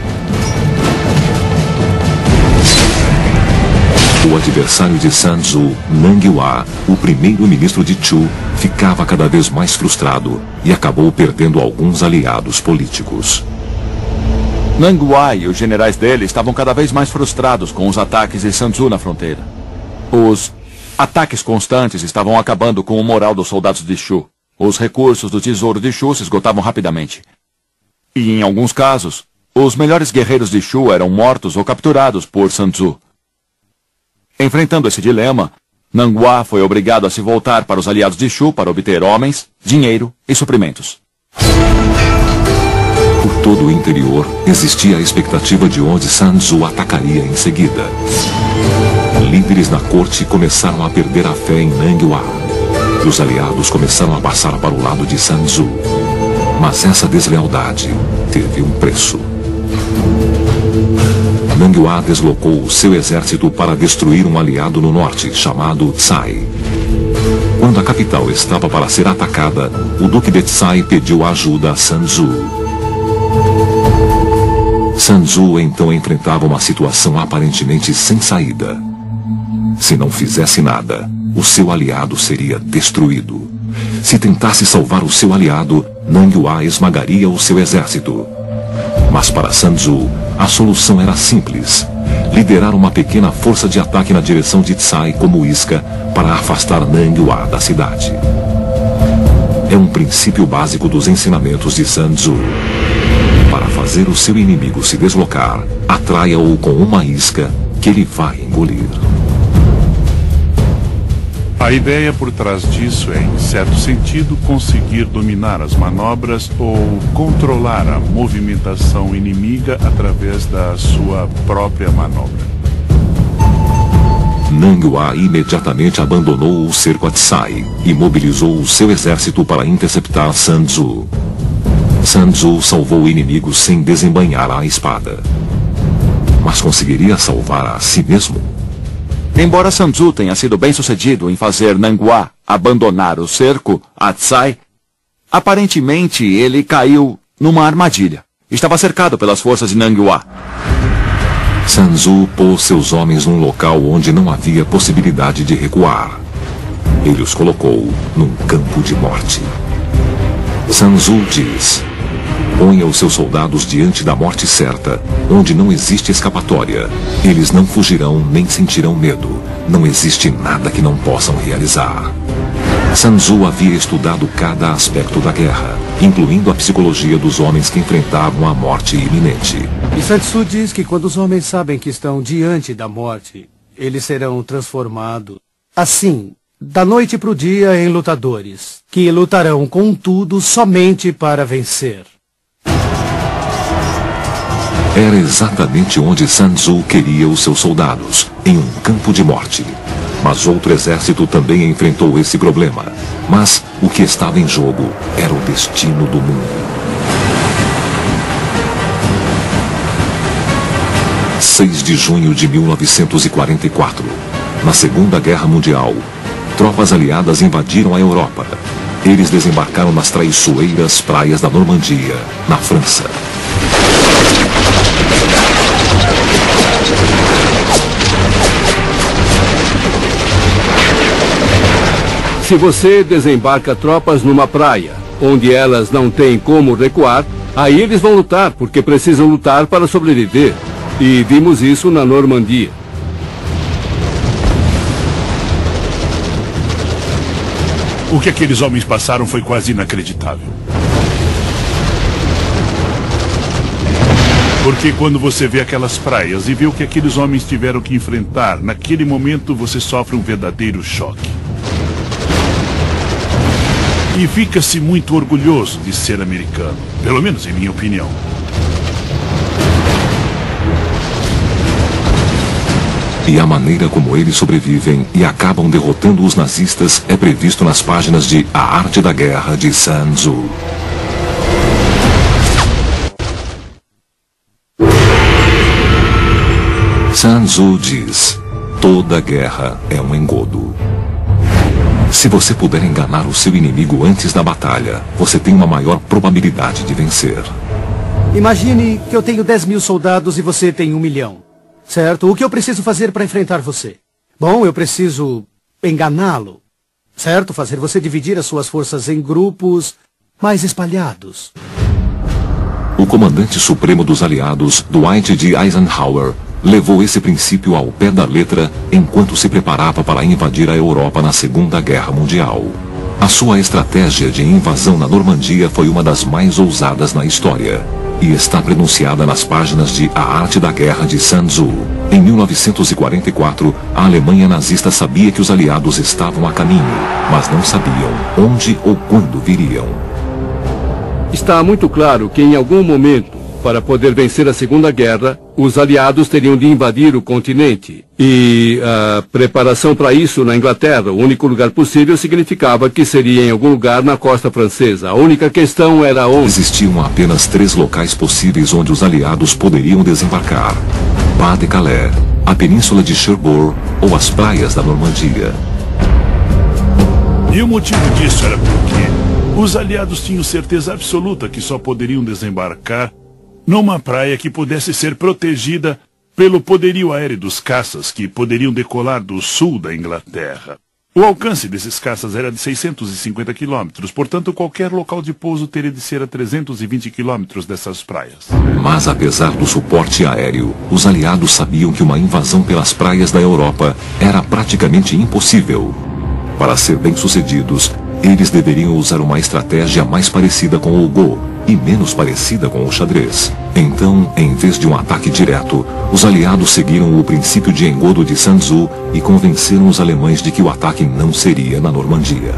O adversário de Sun Tzu, Nang Hua, o primeiro-ministro de Chu, ficava cada vez mais frustrado e acabou perdendo alguns aliados políticos. Nang Hua e os generais dele estavam cada vez mais frustrados com os ataques de Sun Tzu na fronteira. Os ataques constantes estavam acabando com o moral dos soldados de Chu. Os recursos do tesouro de Chu se esgotavam rapidamente. E, em alguns casos, os melhores guerreiros de Chu eram mortos ou capturados por Sun Tzu. Enfrentando esse dilema, Nang Hua foi obrigado a se voltar para os aliados de Chu para obter homens, dinheiro e suprimentos. Por todo o interior, existia a expectativa de onde Sun Tzu atacaria em seguida. Líderes na corte começaram a perder a fé em Nang Hua. E os aliados começaram a passar para o lado de Sun Tzu. Mas essa deslealdade teve um preço. Nang Hua deslocou o seu exército para destruir um aliado no norte, chamado Tsai. Quando a capital estava para ser atacada, o duque de Tsai pediu ajuda a Sun Tzu. Sun Tzu então enfrentava uma situação aparentemente sem saída. Se não fizesse nada, o seu aliado seria destruído. Se tentasse salvar o seu aliado, Nang Hua esmagaria o seu exército. Mas para Sun Tzu, a solução era simples: liderar uma pequena força de ataque na direção de Tsai como isca para afastar Nang Hua da cidade. É um princípio básico dos ensinamentos de Sun Tzu. Para fazer o seu inimigo se deslocar, atraia-o com uma isca que ele vai engolir. A ideia por trás disso é, em certo sentido, conseguir dominar as manobras ou controlar a movimentação inimiga através da sua própria manobra. Nang Hua imediatamente abandonou o cerco a Tsai e mobilizou o seu exército para interceptar Sun Tzu. Sun Tzu salvou o inimigo sem desembainhar a espada. Mas conseguiria salvar a si mesmo? Embora Sun Tzu tenha sido bem sucedido em fazer Nang Hua abandonar o cerco a Tsai, aparentemente ele caiu numa armadilha. Estava cercado pelas forças de Nang Hua. Sun Tzu pôs seus homens num local onde não havia possibilidade de recuar. Ele os colocou num campo de morte. Sun Tzu diz: ponha os seus soldados diante da morte certa, onde não existe escapatória. Eles não fugirão nem sentirão medo. Não existe nada que não possam realizar. Sun Tzu havia estudado cada aspecto da guerra, incluindo a psicologia dos homens que enfrentavam a morte iminente. E Sun Tzu diz que quando os homens sabem que estão diante da morte, eles serão transformados, assim, da noite para o dia, em lutadores, que lutarão com tudo somente para vencer. Era exatamente onde Sun Tzu queria os seus soldados, em um campo de morte. Mas outro exército também enfrentou esse problema. Mas o que estava em jogo era o destino do mundo. seis de junho de mil novecentos e quarenta e quatro. Na Segunda Guerra Mundial, tropas aliadas invadiram a Europa. Eles desembarcaram nas traiçoeiras praias da Normandia, na França. Se você desembarca tropas numa praia, onde elas não têm como recuar, aí eles vão lutar, porque precisam lutar para sobreviver. E vimos isso na Normandia. O que aqueles homens passaram foi quase inacreditável. Porque quando você vê aquelas praias e vê o que aqueles homens tiveram que enfrentar, naquele momento você sofre um verdadeiro choque. E fica-se muito orgulhoso de ser americano, pelo menos em minha opinião. E a maneira como eles sobrevivem e acabam derrotando os nazistas é previsto nas páginas de A Arte da Guerra, de Sun Tzu. Sun Tzu diz: toda guerra é um engodo. Se você puder enganar o seu inimigo antes da batalha, você tem uma maior probabilidade de vencer. Imagine que eu tenho dez mil soldados e você tem um milhão. Certo? O que eu preciso fazer para enfrentar você? Bom, eu preciso enganá-lo. Certo? Fazer você dividir as suas forças em grupos mais espalhados. O comandante supremo dos aliados, Dwight D. Eisenhower, levou esse princípio ao pé da letra enquanto se preparava para invadir a Europa na Segunda Guerra Mundial. A sua estratégia de invasão na Normandia foi uma das mais ousadas na história e está pronunciada nas páginas de A Arte da Guerra, de Sun Tzu. Em mil novecentos e quarenta e quatro, a Alemanha nazista sabia que os aliados estavam a caminho, mas não sabiam onde ou quando viriam. Está muito claro que em algum momento, para poder vencer a Segunda Guerra, os aliados teriam de invadir o continente. E a preparação para isso na Inglaterra, o único lugar possível, significava que seria em algum lugar na costa francesa. A única questão era onde. Existiam apenas três locais possíveis onde os aliados poderiam desembarcar: Pas-de-Calais, a península de Cherbourg ou as praias da Normandia. E o motivo disso era porque os aliados tinham certeza absoluta que só poderiam desembarcar numa praia que pudesse ser protegida pelo poderio aéreo dos caças que poderiam decolar do sul da Inglaterra. O alcance desses caças era de seiscentos e cinquenta quilômetros, portanto qualquer local de pouso teria de ser a trezentos e vinte quilômetros dessas praias. Mas apesar do suporte aéreo, os aliados sabiam que uma invasão pelas praias da Europa era praticamente impossível. Para ser bem-sucedidos, eles deveriam usar uma estratégia mais parecida com o Go e menos parecida com o xadrez. Então, em vez de um ataque direto, os aliados seguiram o princípio de engodo de Sun Tzu e convenceram os alemães de que o ataque não seria na Normandia.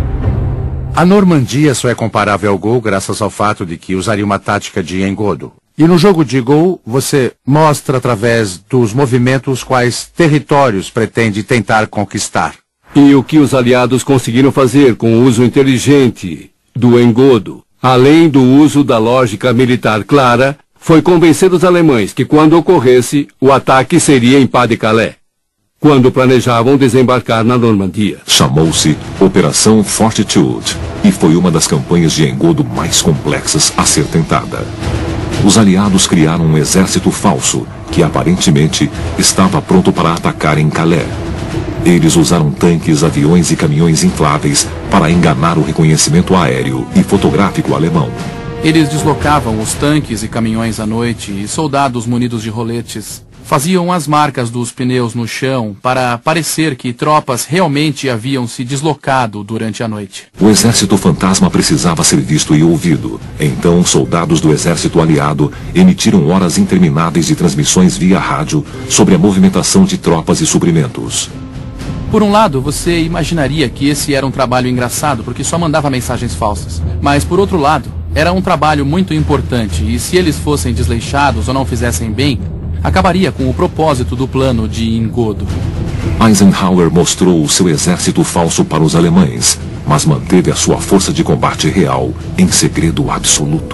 A Normandia só é comparável ao Go graças ao fato de que usaria uma tática de engodo. E no jogo de Go, você mostra através dos movimentos quais territórios pretende tentar conquistar. E o que os aliados conseguiram fazer com o uso inteligente do engodo, além do uso da lógica militar clara, foi convencer os alemães que quando ocorresse, o ataque seria em Pas-de-Calais, quando planejavam desembarcar na Normandia. Chamou-se Operação Fortitude e foi uma das campanhas de engodo mais complexas a ser tentada. Os aliados criaram um exército falso que aparentemente estava pronto para atacar em Calais. Eles usaram tanques, aviões e caminhões infláveis para enganar o reconhecimento aéreo e fotográfico alemão. Eles deslocavam os tanques e caminhões à noite e soldados munidos de roletes faziam as marcas dos pneus no chão para parecer que tropas realmente haviam se deslocado durante a noite. O exército fantasma precisava ser visto e ouvido. Então, soldados do exército aliado emitiram horas intermináveis de transmissões via rádio sobre a movimentação de tropas e suprimentos. Por um lado, você imaginaria que esse era um trabalho engraçado porque só mandava mensagens falsas. Mas, por outro lado, era um trabalho muito importante e se eles fossem desleixados ou não fizessem bem, acabaria com o propósito do plano de engodo. Eisenhower mostrou o seu exército falso para os alemães, mas manteve a sua força de combate real em segredo absoluto.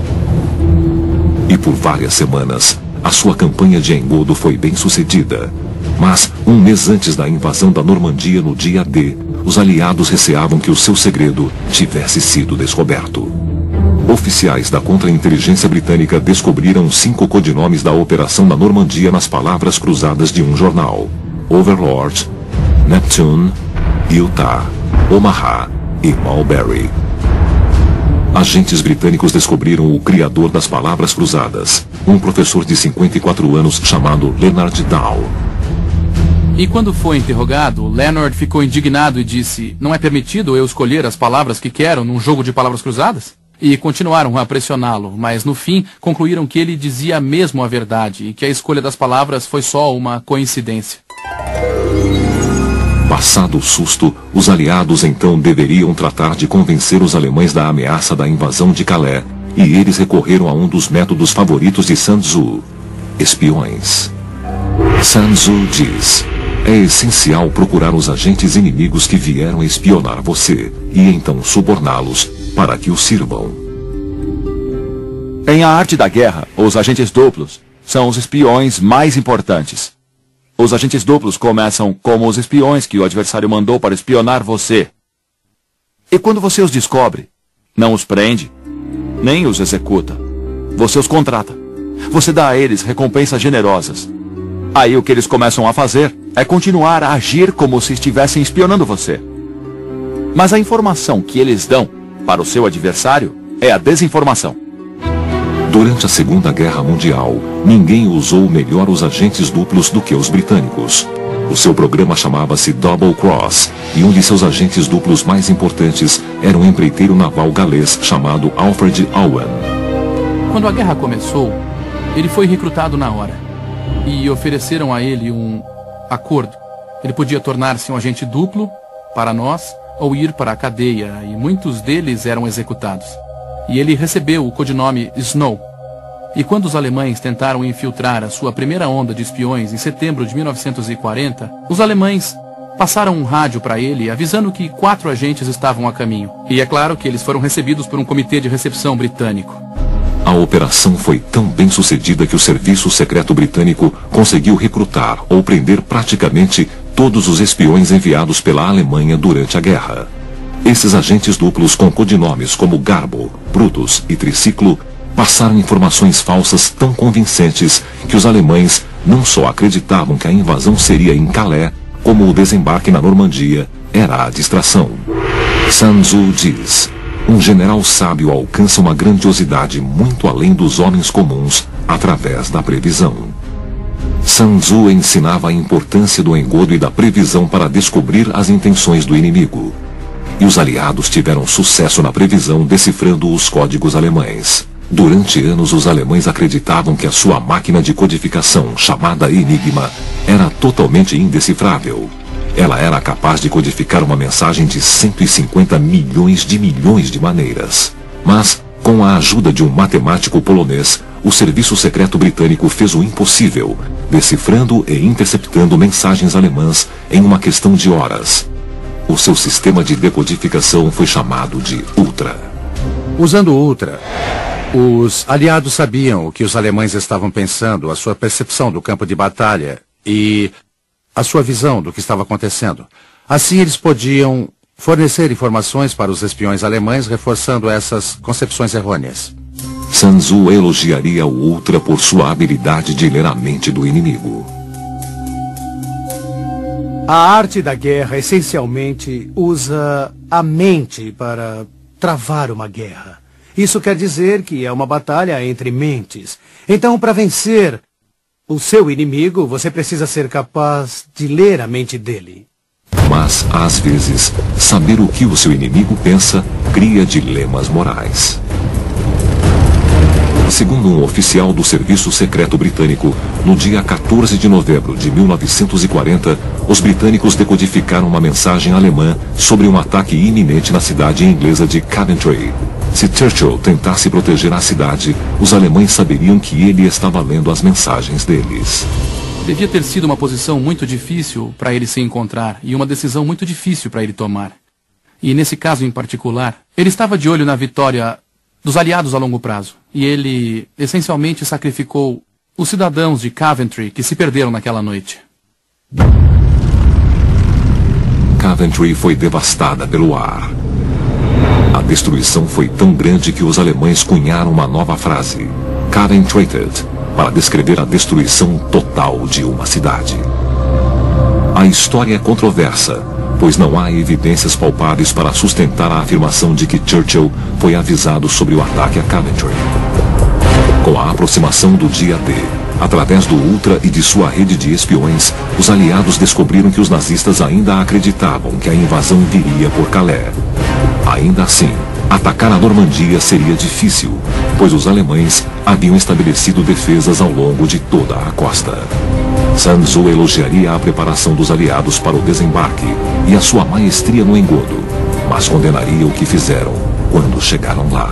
E por várias semanas, a sua campanha de engodo foi bem sucedida. Mas, um mês antes da invasão da Normandia no dia D, os aliados receavam que o seu segredo tivesse sido descoberto. Oficiais da contra-inteligência britânica descobriram cinco codinomes da operação da Normandia nas palavras cruzadas de um jornal: Overlord, Neptune, Utah, Omaha e Mulberry. Agentes britânicos descobriram o criador das palavras cruzadas, um professor de cinquenta e quatro anos chamado Leonard Dow. E quando foi interrogado, Leonard ficou indignado e disse: "Não é permitido eu escolher as palavras que quero num jogo de palavras cruzadas?" E continuaram a pressioná-lo, mas no fim concluíram que ele dizia mesmo a verdade e que a escolha das palavras foi só uma coincidência. Passado o susto, os aliados então deveriam tratar de convencer os alemães da ameaça da invasão de Calais, e eles recorreram a um dos métodos favoritos de Sun Tzu: espiões. Sun Tzu diz: é essencial procurar os agentes inimigos que vieram espionar você e então suborná-los para que o sirvam. Em A Arte da Guerra, os agentes duplos são os espiões mais importantes. Os agentes duplos começam como os espiões que o adversário mandou para espionar você. E quando você os descobre, não os prende, nem os executa. Você os contrata. Você dá a eles recompensas generosas. Aí o que eles começam a fazer é continuar a agir como se estivessem espionando você. Mas a informação que eles dão para o seu adversário é a desinformação. Durante a Segunda Guerra Mundial, ninguém usou melhor os agentes duplos do que os britânicos. O seu programa chamava-se Double Cross, e um de seus agentes duplos mais importantes era um empreiteiro naval galês chamado Alfred Owen. Quando a guerra começou, ele foi recrutado na hora, e ofereceram a ele um acordo. Ele podia tornar-se um agente duplo para nós, ou ir para a cadeia, e muitos deles eram executados. E ele recebeu o codinome Snow. E quando os alemães tentaram infiltrar a sua primeira onda de espiões em setembro de mil novecentos e quarenta, os alemães passaram um rádio para ele avisando que quatro agentes estavam a caminho. E é claro que eles foram recebidos por um comitê de recepção britânico. A operação foi tão bem sucedida que o serviço secreto britânico conseguiu recrutar ou prender praticamente todos os espiões enviados pela Alemanha durante a guerra. Esses agentes duplos com codinomes como Garbo, Brutus e Triciclo passaram informações falsas tão convincentes que os alemães não só acreditavam que a invasão seria em Calais, como o desembarque na Normandia era a distração. Sun Tzu diz: um general sábio alcança uma grandiosidade muito além dos homens comuns através da previsão. Sun Tzu ensinava a importância do engodo e da previsão para descobrir as intenções do inimigo. E os aliados tiveram sucesso na previsão, decifrando os códigos alemães. Durante anos, os alemães acreditavam que a sua máquina de codificação, chamada Enigma, era totalmente indecifrável. Ela era capaz de codificar uma mensagem de cento e cinquenta milhões de milhões de maneiras. Mas, com a ajuda de um matemático polonês, o serviço secreto britânico fez o impossível, decifrando e interceptando mensagens alemãs em uma questão de horas. O seu sistema de decodificação foi chamado de Ultra. Usando o Ultra, os aliados sabiam o que os alemães estavam pensando, a sua percepção do campo de batalha e a sua visão do que estava acontecendo. Assim, eles podiam fornecer informações para os espiões alemães, reforçando essas concepções errôneas. Sun Tzu elogiaria o Ultra por sua habilidade de ler a mente do inimigo. A arte da guerra essencialmente usa a mente para travar uma guerra. Isso quer dizer que é uma batalha entre mentes. Então, para vencer o seu inimigo, você precisa ser capaz de ler a mente dele. Mas, às vezes, saber o que o seu inimigo pensa cria dilemas morais. Segundo um oficial do Serviço Secreto Britânico, no dia quatorze de novembro de mil novecentos e quarenta, os britânicos decodificaram uma mensagem alemã sobre um ataque iminente na cidade inglesa de Coventry. Se Churchill tentasse proteger a cidade, os alemães saberiam que ele estava lendo as mensagens deles. Devia ter sido uma posição muito difícil para ele se encontrar e uma decisão muito difícil para ele tomar. E nesse caso em particular, ele estava de olho na vitória dos aliados a longo prazo. E ele, essencialmente, sacrificou os cidadãos de Coventry que se perderam naquela noite. Coventry foi devastada pelo ar. A destruição foi tão grande que os alemães cunharam uma nova frase, Coventryted, para descrever a destruição total de uma cidade. A história é controversa, pois não há evidências palpáveis para sustentar a afirmação de que Churchill foi avisado sobre o ataque a Coventry. Com a aproximação do dia D, através do Ultra e de sua rede de espiões, os aliados descobriram que os nazistas ainda acreditavam que a invasão viria por Calais. Ainda assim, atacar a Normandia seria difícil, pois os alemães haviam estabelecido defesas ao longo de toda a costa. Sun Tzu elogiaria a preparação dos aliados para o desembarque e a sua maestria no engodo, mas condenaria o que fizeram quando chegaram lá.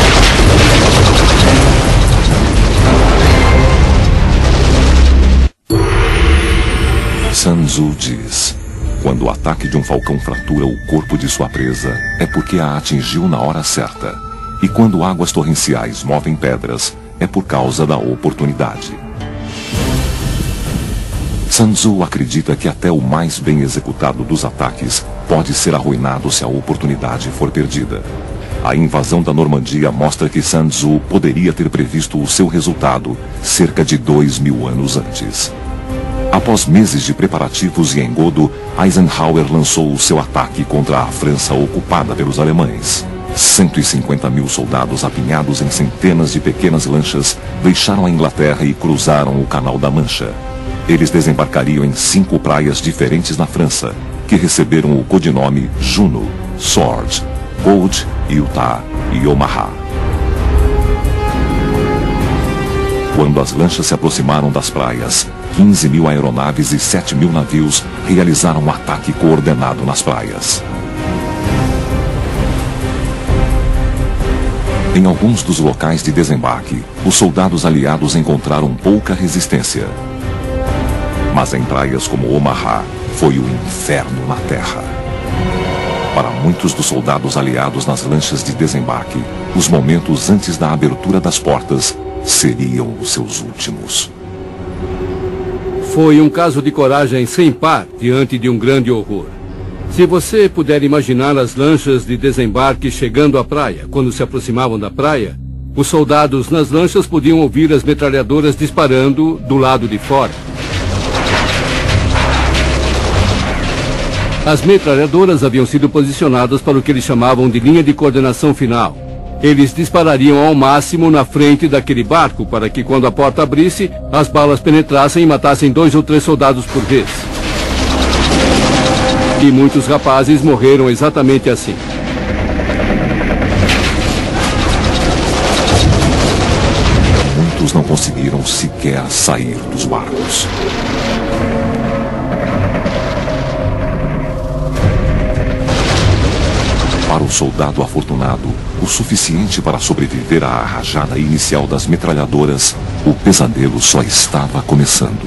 Sun Tzu diz: quando o ataque de um falcão fratura o corpo de sua presa, é porque a atingiu na hora certa. E quando águas torrenciais movem pedras, é por causa da oportunidade. Sun Tzu acredita que até o mais bem executado dos ataques pode ser arruinado se a oportunidade for perdida. A invasão da Normandia mostra que Sun Tzu poderia ter previsto o seu resultado cerca de dois mil anos antes. Após meses de preparativos e engodo, Eisenhower lançou o seu ataque contra a França ocupada pelos alemães. cento e cinquenta mil soldados apinhados em centenas de pequenas lanchas deixaram a Inglaterra e cruzaram o Canal da Mancha. Eles desembarcariam em cinco praias diferentes na França, que receberam o codinome Juno, Sword, Gold, Utah e Omaha. Quando as lanchas se aproximaram das praias, quinze mil aeronaves e sete mil navios realizaram um ataque coordenado nas praias. Em alguns dos locais de desembarque, os soldados aliados encontraram pouca resistência. Mas em praias como Omaha, foi o inferno na terra. Para muitos dos soldados aliados nas lanchas de desembarque, os momentos antes da abertura das portas seriam os seus últimos. Foi um caso de coragem sem par diante de um grande horror. Se você puder imaginar as lanchas de desembarque chegando à praia, quando se aproximavam da praia, os soldados nas lanchas podiam ouvir as metralhadoras disparando do lado de fora. As metralhadoras haviam sido posicionadas para o que eles chamavam de linha de coordenação final. Eles disparariam ao máximo na frente daquele barco para que, quando a porta abrisse, as balas penetrassem e matassem dois ou três soldados por vez. E muitos rapazes morreram exatamente assim. Muitos não conseguiram sequer sair dos barcos. Para o soldado afortunado, o suficiente para sobreviver à rajada inicial das metralhadoras, o pesadelo só estava começando.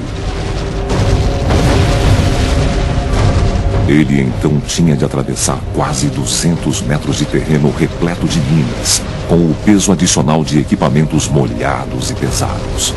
Ele então tinha de atravessar quase duzentos metros de terreno repleto de minas, com o peso adicional de equipamentos molhados e pesados.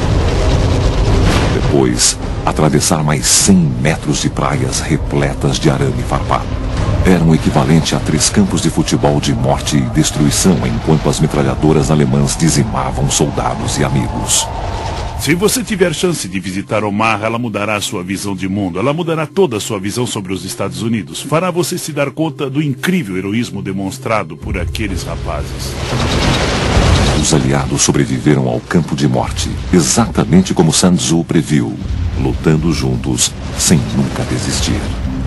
Depois, atravessar mais cem metros de praias repletas de arame farpado. Era um equivalente a três campos de futebol de morte e destruição, enquanto as metralhadoras alemãs dizimavam soldados e amigos. Se você tiver chance de visitar Omaha, ela mudará a sua visão de mundo. Ela mudará toda a sua visão sobre os Estados Unidos. Fará você se dar conta do incrível heroísmo demonstrado por aqueles rapazes. Os aliados sobreviveram ao campo de morte, exatamente como Sun Tzu previu, lutando juntos, sem nunca desistir.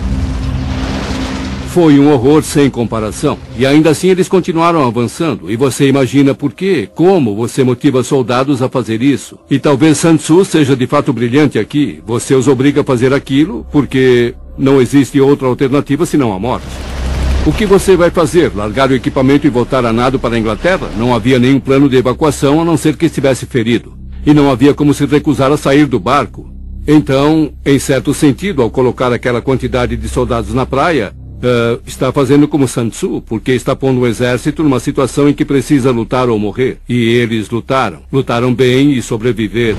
Foi um horror sem comparação. E ainda assim eles continuaram avançando. E você imagina por quê, como você motiva soldados a fazer isso. E talvez Sun Tzu seja de fato brilhante aqui. Você os obriga a fazer aquilo porque não existe outra alternativa senão a morte. O que você vai fazer? Largar o equipamento e voltar a nado para a Inglaterra? Não havia nenhum plano de evacuação a não ser que estivesse ferido. E não havia como se recusar a sair do barco. Então, em certo sentido, ao colocar aquela quantidade de soldados na praia, Uh, está fazendo como Sun Tzu, porque está pondo o exército numa situação em que precisa lutar ou morrer. E eles lutaram. Lutaram bem e sobreviveram.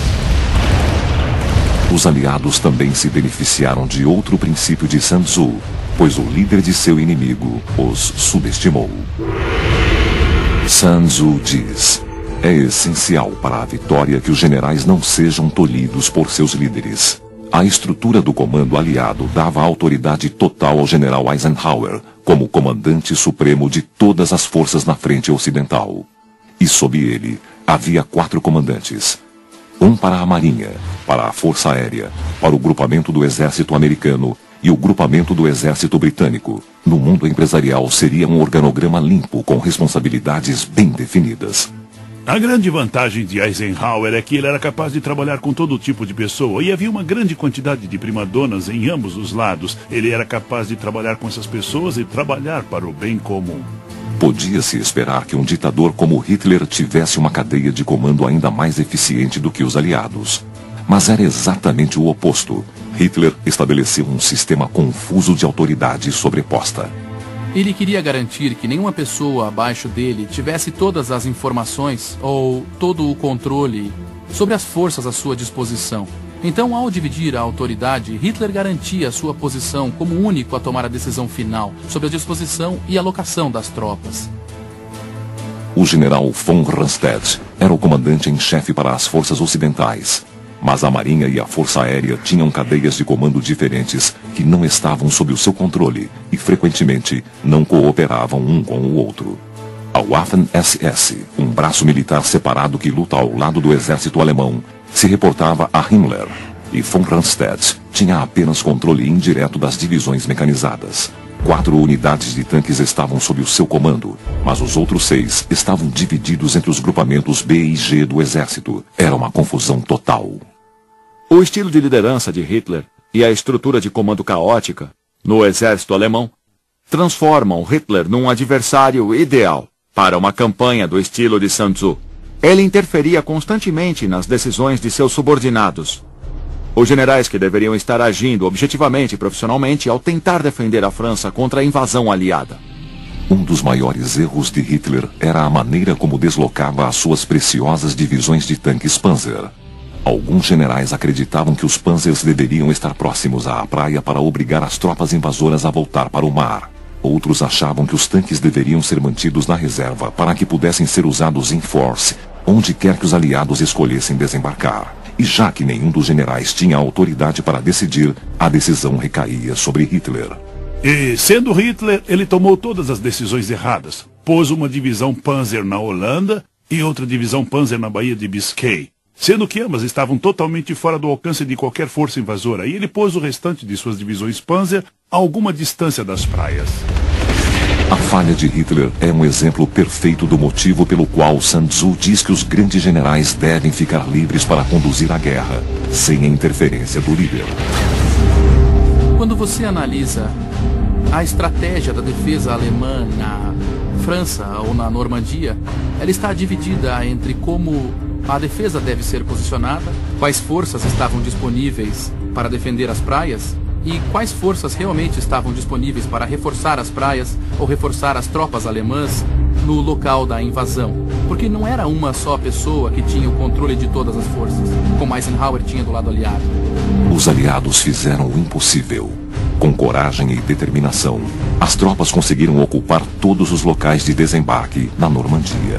Os aliados também se beneficiaram de outro princípio de Sun Tzu, pois o líder de seu inimigo os subestimou. Sun Tzu diz: é essencial para a vitória que os generais não sejam tolhidos por seus líderes. A estrutura do comando aliado dava autoridade total ao general Eisenhower como comandante supremo de todas as forças na frente ocidental. E sob ele havia quatro comandantes. Um para a Marinha, para a Força Aérea, para o grupamento do Exército Americano e o grupamento do Exército Britânico. No mundo empresarial seria um organograma limpo com responsabilidades bem definidas. A grande vantagem de Eisenhower é que ele era capaz de trabalhar com todo tipo de pessoa e havia uma grande quantidade de primadonas em ambos os lados. Ele era capaz de trabalhar com essas pessoas e trabalhar para o bem comum. Podia-se esperar que um ditador como Hitler tivesse uma cadeia de comando ainda mais eficiente do que os aliados. Mas era exatamente o oposto. Hitler estabeleceu um sistema confuso de autoridade sobreposta. Ele queria garantir que nenhuma pessoa abaixo dele tivesse todas as informações ou todo o controle sobre as forças à sua disposição. Então, ao dividir a autoridade, Hitler garantia sua posição como único a tomar a decisão final sobre a disposição e alocação das tropas. O general von Rundstedt era o comandante em chefe para as forças ocidentais. Mas a Marinha e a Força Aérea tinham cadeias de comando diferentes que não estavam sob o seu controle e, frequentemente, não cooperavam um com o outro. A Waffen-S S, um braço militar separado que luta ao lado do exército alemão, se reportava a Himmler, e von Rundstedt tinha apenas controle indireto das divisões mecanizadas. Quatro unidades de tanques estavam sob o seu comando, mas os outros seis estavam divididos entre os grupamentos B e G do exército. Era uma confusão total. O estilo de liderança de Hitler e a estrutura de comando caótica no exército alemão transformam Hitler num adversário ideal para uma campanha do estilo de Sun Tzu. Ele interferia constantemente nas decisões de seus subordinados. Os generais que deveriam estar agindo objetivamente e profissionalmente ao tentar defender a França contra a invasão aliada. Um dos maiores erros de Hitler era a maneira como deslocava as suas preciosas divisões de tanques Panzer. Alguns generais acreditavam que os Panzers deveriam estar próximos à praia para obrigar as tropas invasoras a voltar para o mar. Outros achavam que os tanques deveriam ser mantidos na reserva para que pudessem ser usados em force, onde quer que os aliados escolhessem desembarcar. E já que nenhum dos generais tinha autoridade para decidir, a decisão recaía sobre Hitler. E, sendo Hitler, ele tomou todas as decisões erradas. Pôs uma divisão Panzer na Holanda e outra divisão Panzer na Baía de Biscay, sendo que ambas estavam totalmente fora do alcance de qualquer força invasora, e ele pôs o restante de suas divisões Panzer a alguma distância das praias. A falha de Hitler é um exemplo perfeito do motivo pelo qual Sun Tzu diz que os grandes generais devem ficar livres para conduzir a guerra, sem a interferência do líder. Quando você analisa a estratégia da defesa alemã na França ou na Normandia, ela está dividida entre como a defesa deve ser posicionada, quais forças estavam disponíveis para defender as praias e quais forças realmente estavam disponíveis para reforçar as praias ou reforçar as tropas alemãs no local da invasão. Porque não era uma só pessoa que tinha o controle de todas as forças, como Eisenhower tinha do lado aliado. Os aliados fizeram o impossível. Com coragem e determinação, as tropas conseguiram ocupar todos os locais de desembarque na Normandia.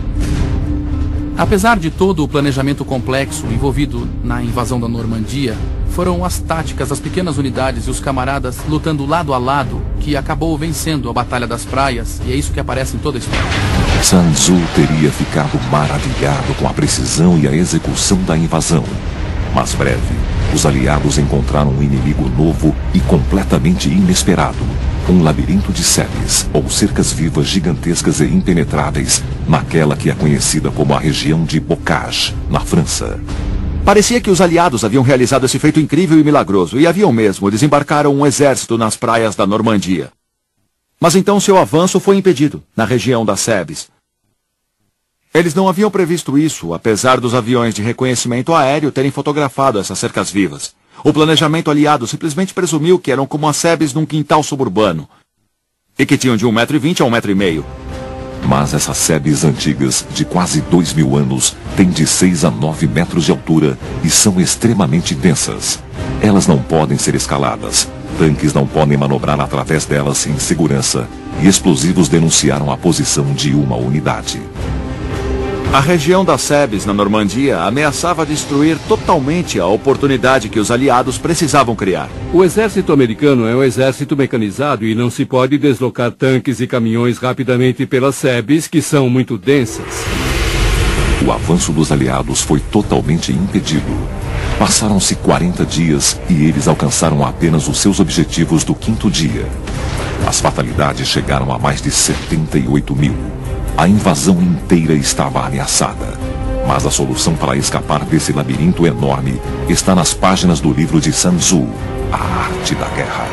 Apesar de todo o planejamento complexo envolvido na invasão da Normandia, foram as táticas das pequenas unidades e os camaradas lutando lado a lado que acabou vencendo a Batalha das Praias, e é isso que aparece em toda a história. Sun Tzu teria ficado maravilhado com a precisão e a execução da invasão. Mas breve, os aliados encontraram um inimigo novo e completamente inesperado. Um labirinto de sebes, ou cercas vivas gigantescas e impenetráveis, naquela que é conhecida como a região de Bocage, na França. Parecia que os aliados haviam realizado esse feito incrível e milagroso, e haviam mesmo desembarcaram um exército nas praias da Normandia. Mas então seu avanço foi impedido, na região das sebes. Eles não haviam previsto isso, apesar dos aviões de reconhecimento aéreo terem fotografado essas cercas vivas. O planejamento aliado simplesmente presumiu que eram como as sebes num quintal suburbano, e que tinham de um metro e vinte a um metro e meio. Mas essas sebes antigas, de quase dois mil anos, têm de seis a nove metros de altura e são extremamente densas. Elas não podem ser escaladas, tanques não podem manobrar através delas em segurança, e explosivos denunciaram a posição de uma unidade. A região das sebes na Normandia ameaçava destruir totalmente a oportunidade que os aliados precisavam criar. O exército americano é um exército mecanizado e não se pode deslocar tanques e caminhões rapidamente pelas sebes, que são muito densas. O avanço dos aliados foi totalmente impedido. Passaram-se quarenta dias e eles alcançaram apenas os seus objetivos do quinto dia. As fatalidades chegaram a mais de setenta e oito mil. A invasão inteira estava ameaçada. Mas a solução para escapar desse labirinto enorme está nas páginas do livro de Sun Tzu, A Arte da Guerra.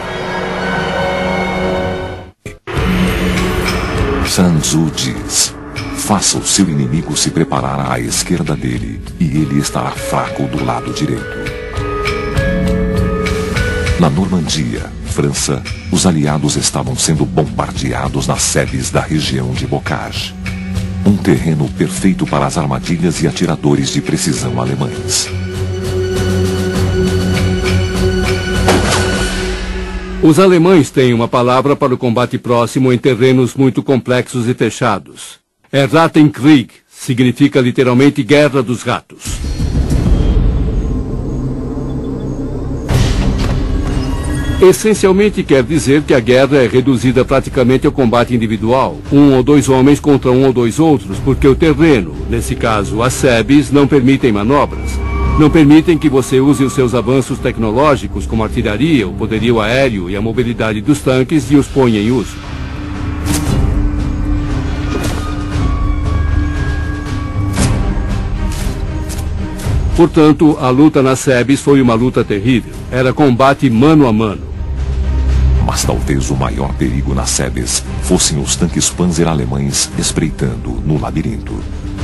Sun Tzu diz: faça o seu inimigo se preparar à esquerda dele, e ele estará fraco do lado direito. Na Normandia, França, os aliados estavam sendo bombardeados nas sebes da região de Bocage. Um terreno perfeito para as armadilhas e atiradores de precisão alemães. Os alemães têm uma palavra para o combate próximo em terrenos muito complexos e fechados. É Rattenkrieg, significa literalmente Guerra dos Ratos. Essencialmente quer dizer que a guerra é reduzida praticamente ao combate individual, um ou dois homens contra um ou dois outros, porque o terreno, nesse caso as sebes, não permitem manobras. Não permitem que você use os seus avanços tecnológicos, como a artilharia, o poderio aéreo e a mobilidade dos tanques, e os ponha em uso. Portanto, a luta nas sebes foi uma luta terrível. Era combate mano a mano. Mas talvez o maior perigo nas sebes fossem os tanques Panzer alemães espreitando no labirinto.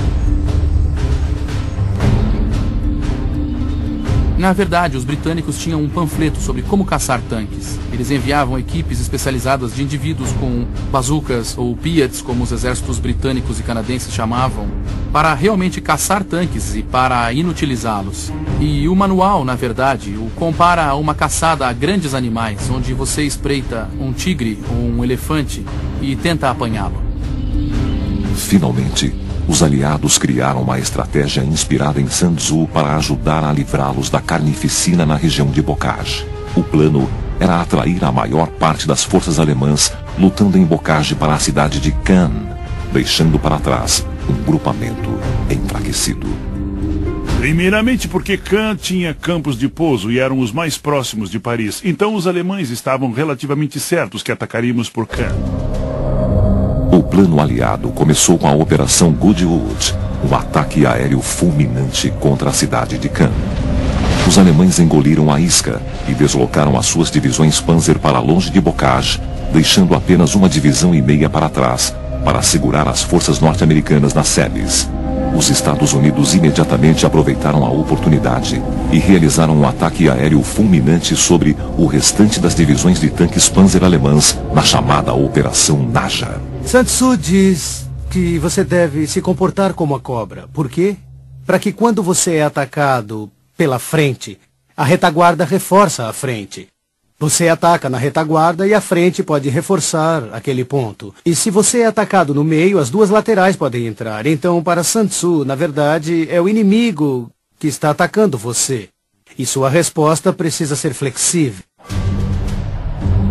Na verdade, os britânicos tinham um panfleto sobre como caçar tanques. Eles enviavam equipes especializadas de indivíduos com bazucas ou Piats, como os exércitos britânicos e canadenses chamavam, para realmente caçar tanques e para inutilizá-los. E o manual, na verdade, o compara a uma caçada a grandes animais, onde você espreita um tigre ou um elefante e tenta apanhá-lo. Finalmente, os aliados criaram uma estratégia inspirada em Sun Tzu para ajudar a livrá-los da carnificina na região de Bocage. O plano era atrair a maior parte das forças alemãs lutando em Bocage para a cidade de Cannes, deixando para trás um grupamento enfraquecido. Primeiramente porque Cannes tinha campos de pouso e eram os mais próximos de Paris. Então os alemães estavam relativamente certos que atacaríamos por Cannes. O plano aliado começou com a Operação Goodwood, um ataque aéreo fulminante contra a cidade de Cannes. Os alemães engoliram a isca e deslocaram as suas divisões Panzer para longe de Bocage, deixando apenas uma divisão e meia para trás, para segurar as forças norte-americanas nas sebes. Os Estados Unidos imediatamente aproveitaram a oportunidade e realizaram um ataque aéreo fulminante sobre o restante das divisões de tanques Panzer alemãs na chamada Operação Naja. Sun Tzu diz que você deve se comportar como a cobra. Por quê? Para que quando você é atacado pela frente, a retaguarda reforça a frente. Você ataca na retaguarda e a frente pode reforçar aquele ponto. E se você é atacado no meio, as duas laterais podem entrar. Então, para Sun Tzu, na verdade, é o inimigo que está atacando você. E sua resposta precisa ser flexível.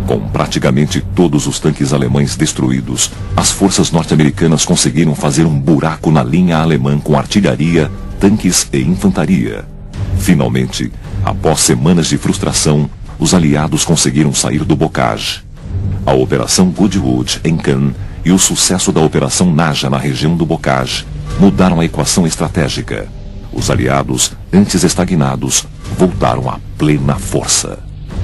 Com praticamente todos os tanques alemães destruídos, as forças norte-americanas conseguiram fazer um buraco na linha alemã com artilharia, tanques e infantaria. Finalmente, após semanas de frustração, os aliados conseguiram sair do bocage. A Operação Goodwood em Cannes e o sucesso da Operação Naja na região do bocage mudaram a equação estratégica. Os aliados, antes estagnados, voltaram à plena força.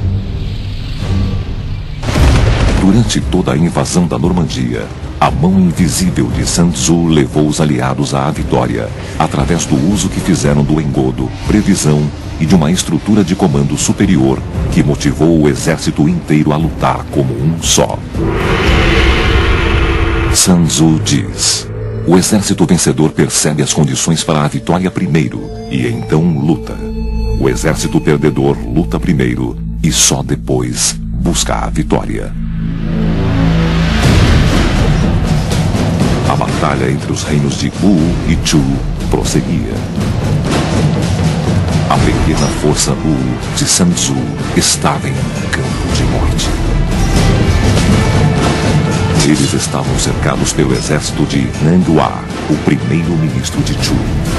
Durante toda a invasão da Normandia, a mão invisível de Sun Tzu levou os aliados à vitória, através do uso que fizeram do engodo, previsão e de uma estrutura de comando superior que motivou o exército inteiro a lutar como um só. Sun Tzu diz: o exército vencedor percebe as condições para a vitória primeiro e então luta. O exército perdedor luta primeiro e só depois busca a vitória. A batalha entre os reinos de Wu e Chu prosseguia. A pequena força Wu de Sun Tzu estava em um campo de morte. Eles estavam cercados pelo exército de Nanghua, o primeiro-ministro de Chu.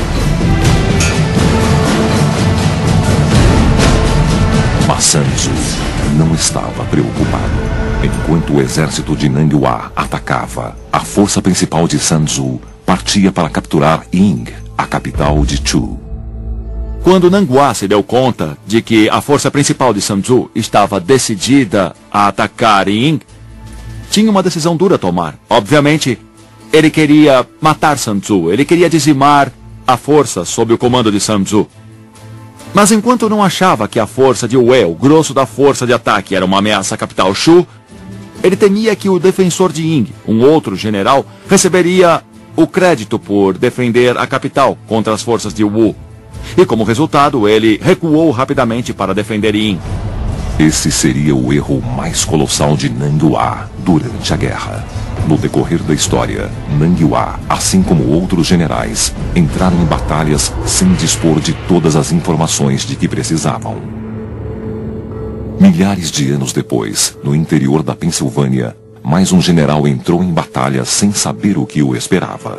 Mas Sun Tzu não estava preocupado. Enquanto o exército de Nanghua atacava, a força principal de Sun Tzu partia para capturar Ying, a capital de Chu. Quando Nanghua se deu conta de que a força principal de Sun Tzu estava decidida a atacar Ying, tinha uma decisão dura a tomar. Obviamente, ele queria matar Sun Tzu, ele queria dizimar a força sob o comando de Sun Tzu. Mas enquanto não achava que a força de Wei, o grosso da força de ataque, era uma ameaça à capital Shu, ele temia que o defensor de Ying, um outro general, receberia o crédito por defender a capital contra as forças de Wu. E como resultado, ele recuou rapidamente para defender Ying. Esse seria o erro mais colossal de Nanghua durante a guerra. No decorrer da história, Nanghua, assim como outros generais, entraram em batalhas sem dispor de todas as informações de que precisavam. Milhares de anos depois, no interior da Pensilvânia, mais um general entrou em batalha sem saber o que o esperava.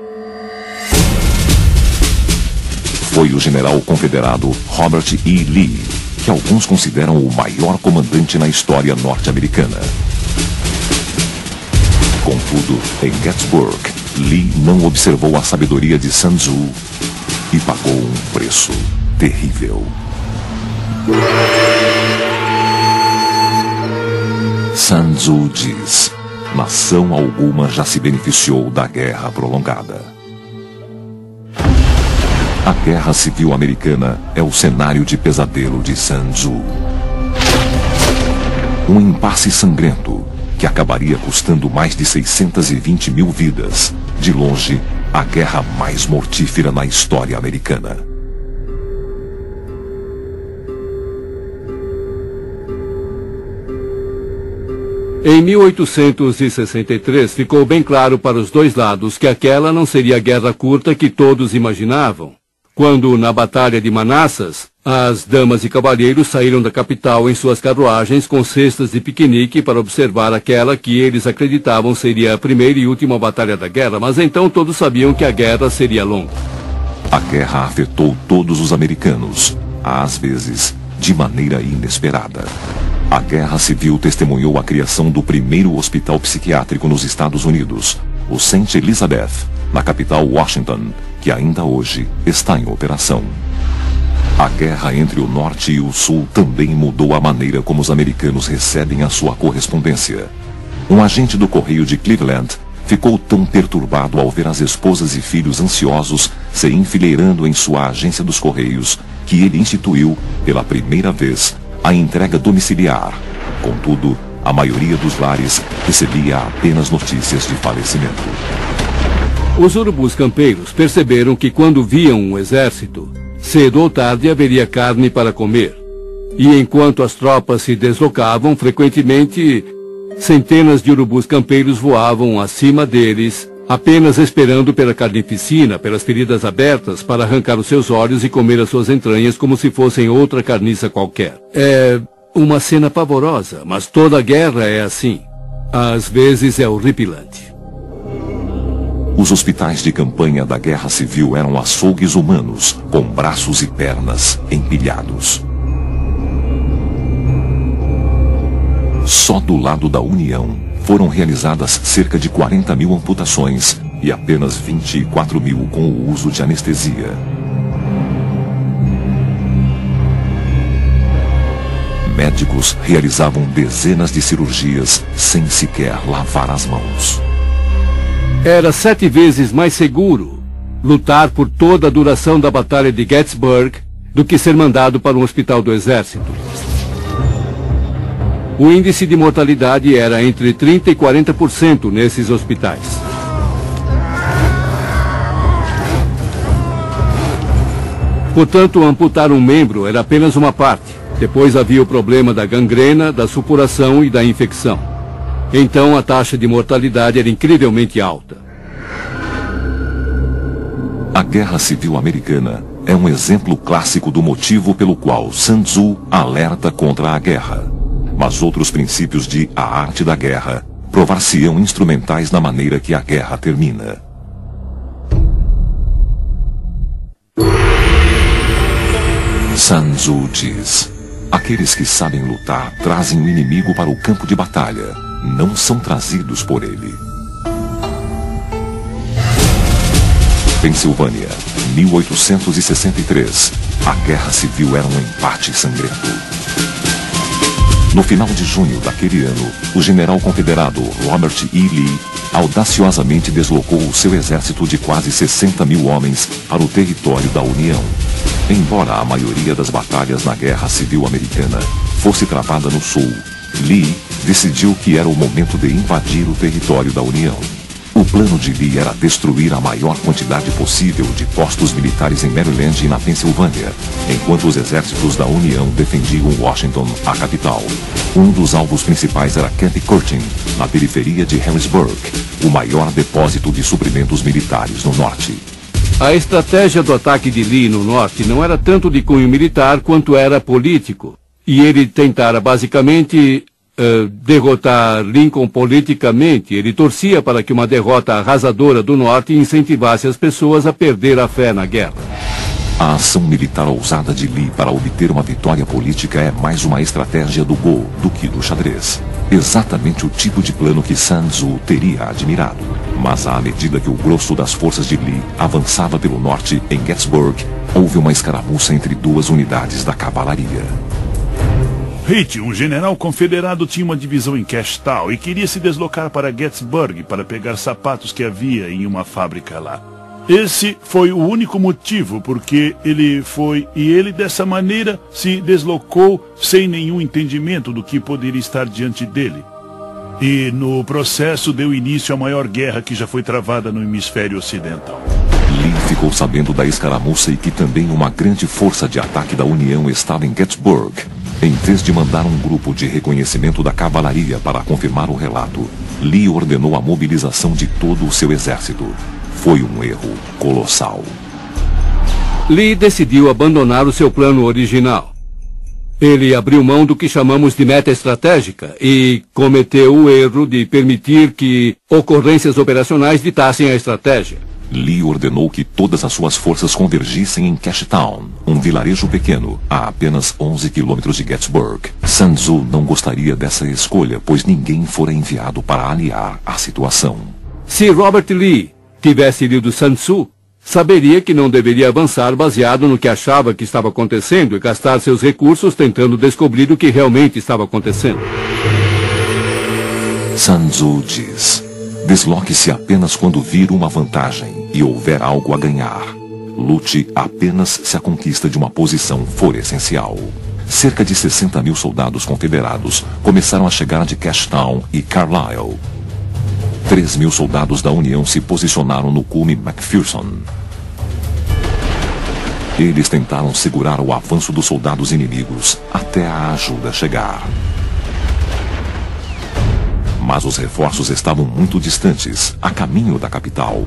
Foi o general confederado Robert E. Lee, que alguns consideram o maior comandante na história norte-americana. Contudo, em Gettysburg, Lee não observou a sabedoria de Sun Tzu e pagou um preço terrível. Sun Tzu diz: nação alguma já se beneficiou da guerra prolongada. A Guerra Civil Americana é o cenário de pesadelo de Sun Tzu. Um impasse sangrento que acabaria custando mais de seiscentas e vinte mil vidas. De longe, a guerra mais mortífera na história americana. Em mil oitocentos e sessenta e três, ficou bem claro para os dois lados que aquela não seria a guerra curta que todos imaginavam. Quando, na Batalha de Manassas, as damas e cavalheiros saíram da capital em suas carruagens com cestas de piquenique para observar aquela que eles acreditavam seria a primeira e última batalha da guerra, mas então todos sabiam que a guerra seria longa. A guerra afetou todos os americanos, às vezes, de maneira inesperada. A Guerra Civil testemunhou a criação do primeiro hospital psiquiátrico nos Estados Unidos, o Saint Elizabeth, na capital Washington, que ainda hoje está em operação. A guerra entre o Norte e o Sul também mudou a maneira como os americanos recebem a sua correspondência. Um agente do correio de Cleveland ficou tão perturbado ao ver as esposas e filhos ansiosos se enfileirando em sua agência dos correios que ele instituiu, pela primeira vez, a entrega domiciliar. Contudo, a maioria dos lares recebia apenas notícias de falecimento. Os urubus campeiros perceberam que quando viam um exército, cedo ou tarde haveria carne para comer. E enquanto as tropas se deslocavam, frequentemente, centenas de urubus campeiros voavam acima deles, apenas esperando pela carnificina, pelas feridas abertas, para arrancar os seus olhos e comer as suas entranhas como se fossem outra carniça qualquer. É... uma cena pavorosa, mas toda guerra é assim. Às vezes é horripilante. Os hospitais de campanha da Guerra Civil eram açougues humanos, com braços e pernas empilhados. Só do lado da União foram realizadas cerca de quarenta mil amputações e apenas vinte e quatro mil com o uso de anestesia. Médicos realizavam dezenas de cirurgias sem sequer lavar as mãos. Era sete vezes mais seguro lutar por toda a duração da Batalha de Gettysburg do que ser mandado para um hospital do Exército. O índice de mortalidade era entre trinta e quarenta por cento nesses hospitais. Portanto, amputar um membro era apenas uma parte. Depois havia o problema da gangrena, da supuração e da infecção. Então a taxa de mortalidade era incrivelmente alta. A Guerra Civil Americana é um exemplo clássico do motivo pelo qual Sun Tzu alerta contra a guerra. Mas outros princípios de A Arte da Guerra provar-se-ão instrumentais na maneira que a guerra termina. Sun Tzu diz: aqueles que sabem lutar trazem o inimigo para o campo de batalha, não são trazidos por ele. Pensilvânia, mil oitocentos e sessenta e três. A Guerra Civil era um empate sangrento. No final de junho daquele ano, o general confederado Robert E. Lee audaciosamente deslocou o seu exército de quase sessenta mil homens para o território da União. Embora a maioria das batalhas na Guerra Civil Americana fosse travada no Sul, Lee decidiu que era o momento de invadir o território da União. O plano de Lee era destruir a maior quantidade possível de postos militares em Maryland e na Pensilvânia, enquanto os exércitos da União defendiam Washington, a capital. Um dos alvos principais era Camp Curtin, na periferia de Harrisburg, o maior depósito de suprimentos militares no norte. A estratégia do ataque de Lee no norte não era tanto de cunho militar quanto era político. E ele tentara basicamente uh, derrotar Lincoln politicamente. Ele torcia para que uma derrota arrasadora do norte incentivasse as pessoas a perder a fé na guerra. A ação militar ousada de Lee para obter uma vitória política é mais uma estratégia do Go do que do xadrez. Exatamente o tipo de plano que Sun Tzu teria admirado. Mas à medida que o grosso das forças de Lee avançava pelo norte em Gettysburg, houve uma escaramuça entre duas unidades da cavalaria. Haight, um general confederado, tinha uma divisão em Cashtown e queria se deslocar para Gettysburg para pegar sapatos que havia em uma fábrica lá. Esse foi o único motivo porque ele foi, e ele dessa maneira se deslocou sem nenhum entendimento do que poderia estar diante dele. E no processo deu início à maior guerra que já foi travada no hemisfério ocidental. Lee ficou sabendo da escaramuça e que também uma grande força de ataque da União estava em Gettysburg. Em vez de mandar um grupo de reconhecimento da cavalaria para confirmar o relato, Lee ordenou a mobilização de todo o seu exército. Foi um erro colossal. Lee decidiu abandonar o seu plano original. Ele abriu mão do que chamamos de meta estratégica e cometeu o erro de permitir que ocorrências operacionais ditassem a estratégia. Lee ordenou que todas as suas forças convergissem em Cashtown, um vilarejo pequeno, a apenas onze quilômetros de Gettysburg. Sun Tzu não gostaria dessa escolha, pois ninguém fora enviado para aliar a situação. Se Robert Lee tivesse lido Sun Tzu, saberia que não deveria avançar baseado no que achava que estava acontecendo e gastar seus recursos tentando descobrir o que realmente estava acontecendo. Sun Tzu diz: desloque-se apenas quando vir uma vantagem e houver algo a ganhar. Lute apenas se a conquista de uma posição for essencial. Cerca de sessenta mil soldados confederados começaram a chegar de Cashtown e Carlisle. três mil soldados da União se posicionaram no cume McPherson. Eles tentaram segurar o avanço dos soldados inimigos até a ajuda chegar. Mas os reforços estavam muito distantes, a caminho da capital.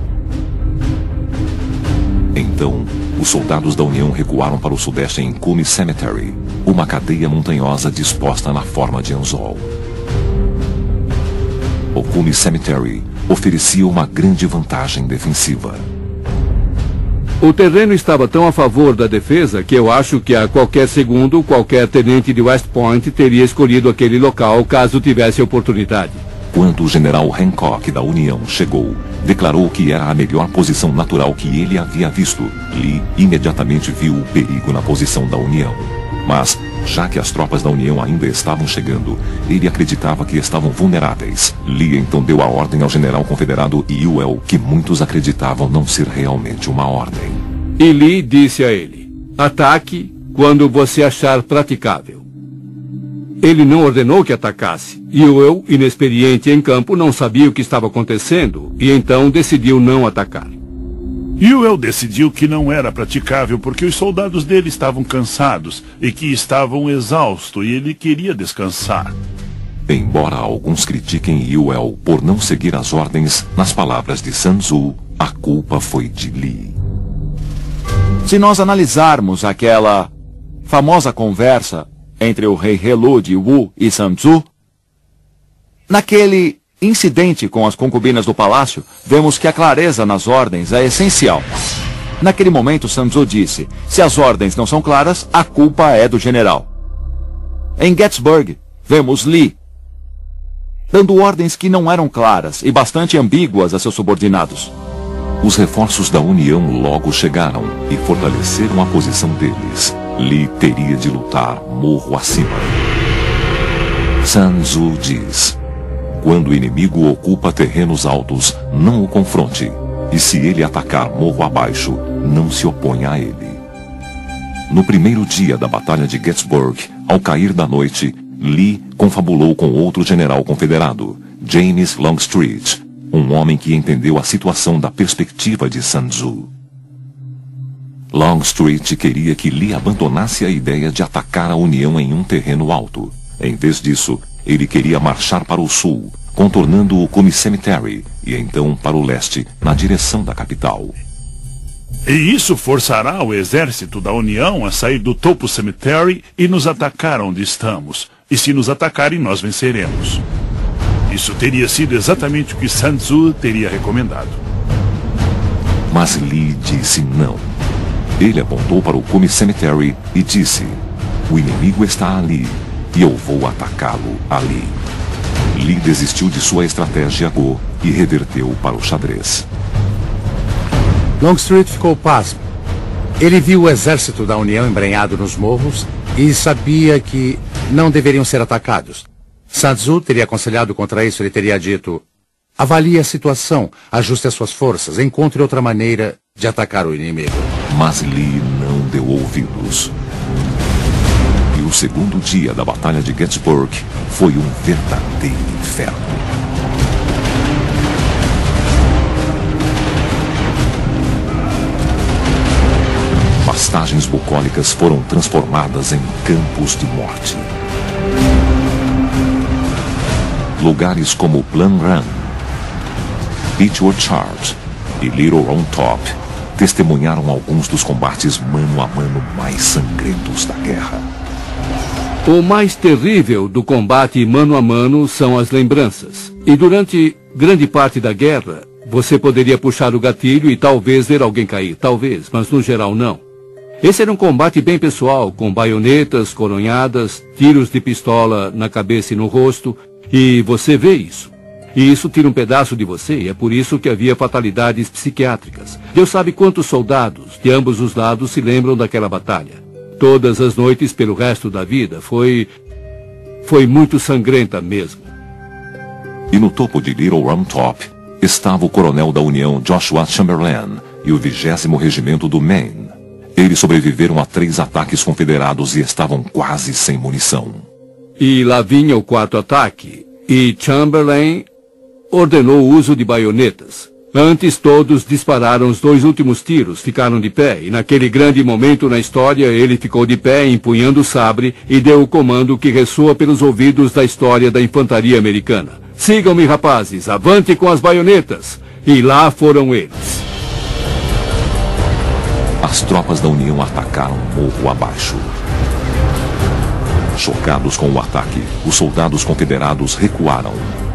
Então, os soldados da União recuaram para o sudeste em Cume Cemetery. uma cadeia montanhosa disposta na forma de anzol. O Cume Cemetery oferecia uma grande vantagem defensiva. O terreno estava tão a favor da defesa que eu acho que a qualquer segundo, qualquer tenente de West Point teria escolhido aquele local caso tivesse oportunidade. Quando o general Hancock da União chegou, declarou que era a melhor posição natural que ele havia visto. Lee imediatamente viu o perigo na posição da União. Mas, já que as tropas da União ainda estavam chegando, ele acreditava que estavam vulneráveis. Lee então deu a ordem ao general confederado Ewell, que muitos acreditavam não ser realmente uma ordem. E Lee disse a ele: ataque quando você achar praticável. Ele não ordenou que atacasse. Ewell, inexperiente em campo, não sabia o que estava acontecendo e então decidiu não atacar. Ewell decidiu que não era praticável porque os soldados dele estavam cansados e que estavam exaustos e ele queria descansar. Embora alguns critiquem Ewell por não seguir as ordens, nas palavras de Sun Tzu, a culpa foi de Lee. Se nós analisarmos aquela famosa conversa entre o rei Helú de Wu e Sun Tzu, naquele incidente com as concubinas do palácio, vemos que a clareza nas ordens é essencial. Naquele momento, Sun Tzu disse: se as ordens não são claras, a culpa é do general. Em Gettysburg, vemos Lee dando ordens que não eram claras e bastante ambíguas a seus subordinados. Os reforços da União logo chegaram e fortaleceram a posição deles. Lee teria de lutar morro acima. Sun Tzu diz: quando o inimigo ocupa terrenos altos, não o confronte. E se ele atacar morro abaixo, não se oponha a ele. No primeiro dia da Batalha de Gettysburg, ao cair da noite, Lee confabulou com outro general confederado, James Longstreet, um homem que entendeu a situação da perspectiva de Sun Tzu. Longstreet queria que Lee abandonasse a ideia de atacar a União em um terreno alto. Em vez disso, ele queria marchar para o sul, contornando o Cume Cemetery, e então para o leste, na direção da capital. E isso forçará o exército da União a sair do topo Cemetery e nos atacar onde estamos. E se nos atacarem, nós venceremos. Isso teria sido exatamente o que Sun Tzu teria recomendado. Mas Lee disse não. Ele apontou para o Cume Cemetery e disse: o inimigo está ali, e eu vou atacá-lo ali. Lee desistiu de sua estratégia Go e reverteu para o xadrez. Longstreet ficou pasmo. Ele viu o exército da União embrenhado nos morros e sabia que não deveriam ser atacados. Sun Tzu teria aconselhado contra isso. Ele teria dito: avalie a situação, ajuste as suas forças, encontre outra maneira de atacar o inimigo. Mas Lee não deu ouvidos. E o segundo dia da Batalha de Gettysburg foi um verdadeiro inferno. Pastagens bucólicas foram transformadas em campos de morte. Lugares como Plum Run, Beechwood Charge e Little Round Top testemunharam alguns dos combates mano a mano mais sangrentos da guerra. O mais terrível do combate mano a mano são as lembranças. E durante grande parte da guerra, você poderia puxar o gatilho e talvez ver alguém cair. Talvez, mas no geral não. Esse era um combate bem pessoal, com baionetas, coronhadas, tiros de pistola na cabeça e no rosto. E você vê isso. E isso tira um pedaço de você, e é por isso que havia fatalidades psiquiátricas. Deus sabe quantos soldados de ambos os lados se lembram daquela batalha. Todas as noites pelo resto da vida. Foi... foi muito sangrenta mesmo. E no topo de Little Round Top estava o coronel da União Joshua Chamberlain e o vigésimo Regimento do Maine. Eles sobreviveram a três ataques confederados e estavam quase sem munição. E lá vinha o quarto ataque, e Chamberlain ordenou o uso de baionetas. Antes todos dispararam os dois últimos tiros, ficaram de pé, e naquele grande momento na história ele ficou de pé empunhando o sabre e deu o comando que ressoa pelos ouvidos da história da infantaria americana. Sigam-me, rapazes, avante com as baionetas! E lá foram eles. As tropas da União atacaram morro abaixo. Chocados com o ataque, os soldados confederados recuaram.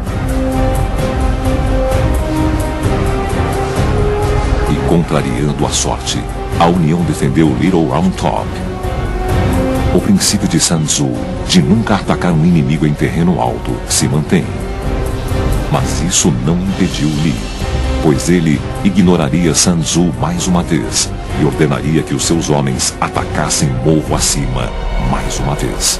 E, contrariando a sorte, a União defendeu Little Round Top. O princípio de Sun Tzu, de nunca atacar um inimigo em terreno alto, se mantém. Mas isso não impediu Li, pois ele ignoraria Sun Tzu mais uma vez e ordenaria que os seus homens atacassem morro acima mais uma vez.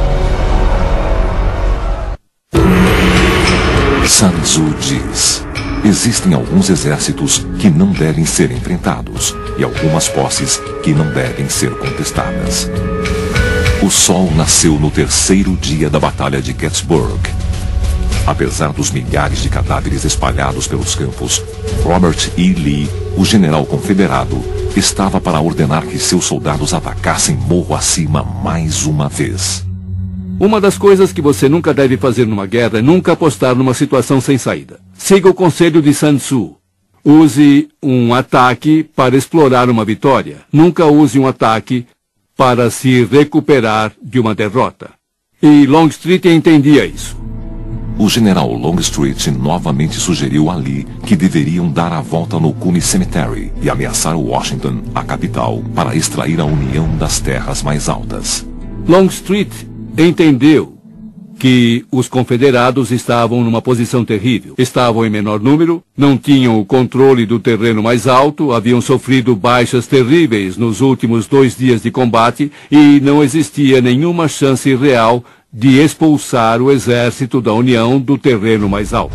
Sun Tzu diz: existem alguns exércitos que não devem ser enfrentados e algumas posses que não devem ser contestadas. O sol nasceu no terceiro dia da Batalha de Gettysburg. Apesar dos milhares de cadáveres espalhados pelos campos, Robert E. Lee, o general confederado, estava para ordenar que seus soldados atacassem morro acima mais uma vez. Uma das coisas que você nunca deve fazer numa guerra é nunca apostar numa situação sem saída. Siga o conselho de Sun Tzu. Use um ataque para explorar uma vitória. Nunca use um ataque para se recuperar de uma derrota. E Longstreet entendia isso. O general Longstreet novamente sugeriu a Lee que deveriam dar a volta no Cuney Cemetery e ameaçar Washington, a capital, para extrair a União das terras mais altas. Longstreet entendeu que os confederados estavam numa posição terrível. Estavam em menor número, não tinham o controle do terreno mais alto, haviam sofrido baixas terríveis nos últimos dois dias de combate e não existia nenhuma chance real de expulsar o exército da União do terreno mais alto.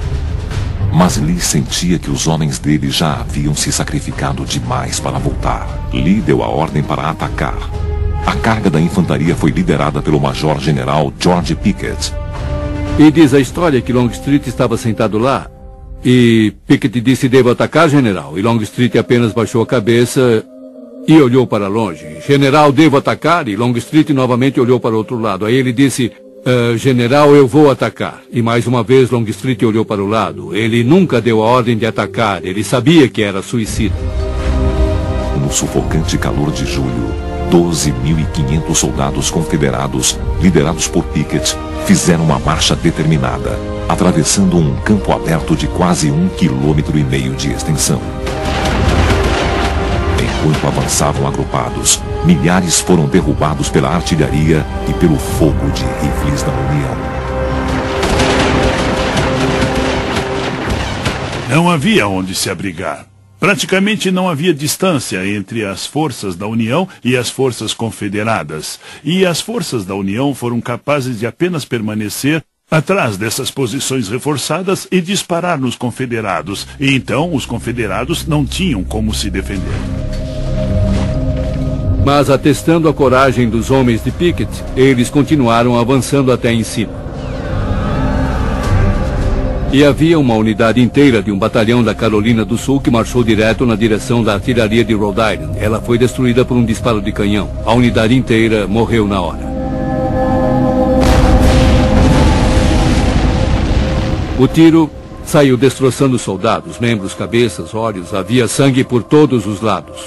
Mas Lee sentia que os homens dele já haviam se sacrificado demais para voltar. Lee deu a ordem para atacar. A carga da infantaria foi liderada pelo major-general George Pickett. E diz a história que Longstreet estava sentado lá e Pickett disse: devo atacar, general. E Longstreet apenas baixou a cabeça e olhou para longe. General, devo atacar? E Longstreet novamente olhou para o outro lado. Aí ele disse: uh, general, eu vou atacar. E mais uma vez Longstreet olhou para o lado. Ele nunca deu a ordem de atacar. Ele sabia que era suicida. No sufocante calor de julho, doze mil e quinhentos soldados confederados, liderados por Pickett, fizeram uma marcha determinada, atravessando um campo aberto de quase um quilômetro e meio de extensão. Enquanto avançavam agrupados, milhares foram derrubados pela artilharia e pelo fogo de rifles da União. Não havia onde se abrigar. Praticamente não havia distância entre as forças da União e as forças confederadas, e as forças da União foram capazes de apenas permanecer atrás dessas posições reforçadas e disparar nos confederados, e então os confederados não tinham como se defender. Mas atestando a coragem dos homens de Pickett, eles continuaram avançando até em cima. E havia uma unidade inteira de um batalhão da Carolina do Sul que marchou direto na direção da artilharia de Rhode Island. Ela foi destruída por um disparo de canhão. A unidade inteira morreu na hora. O tiro saiu destroçando soldados, membros, cabeças, olhos. Havia sangue por todos os lados.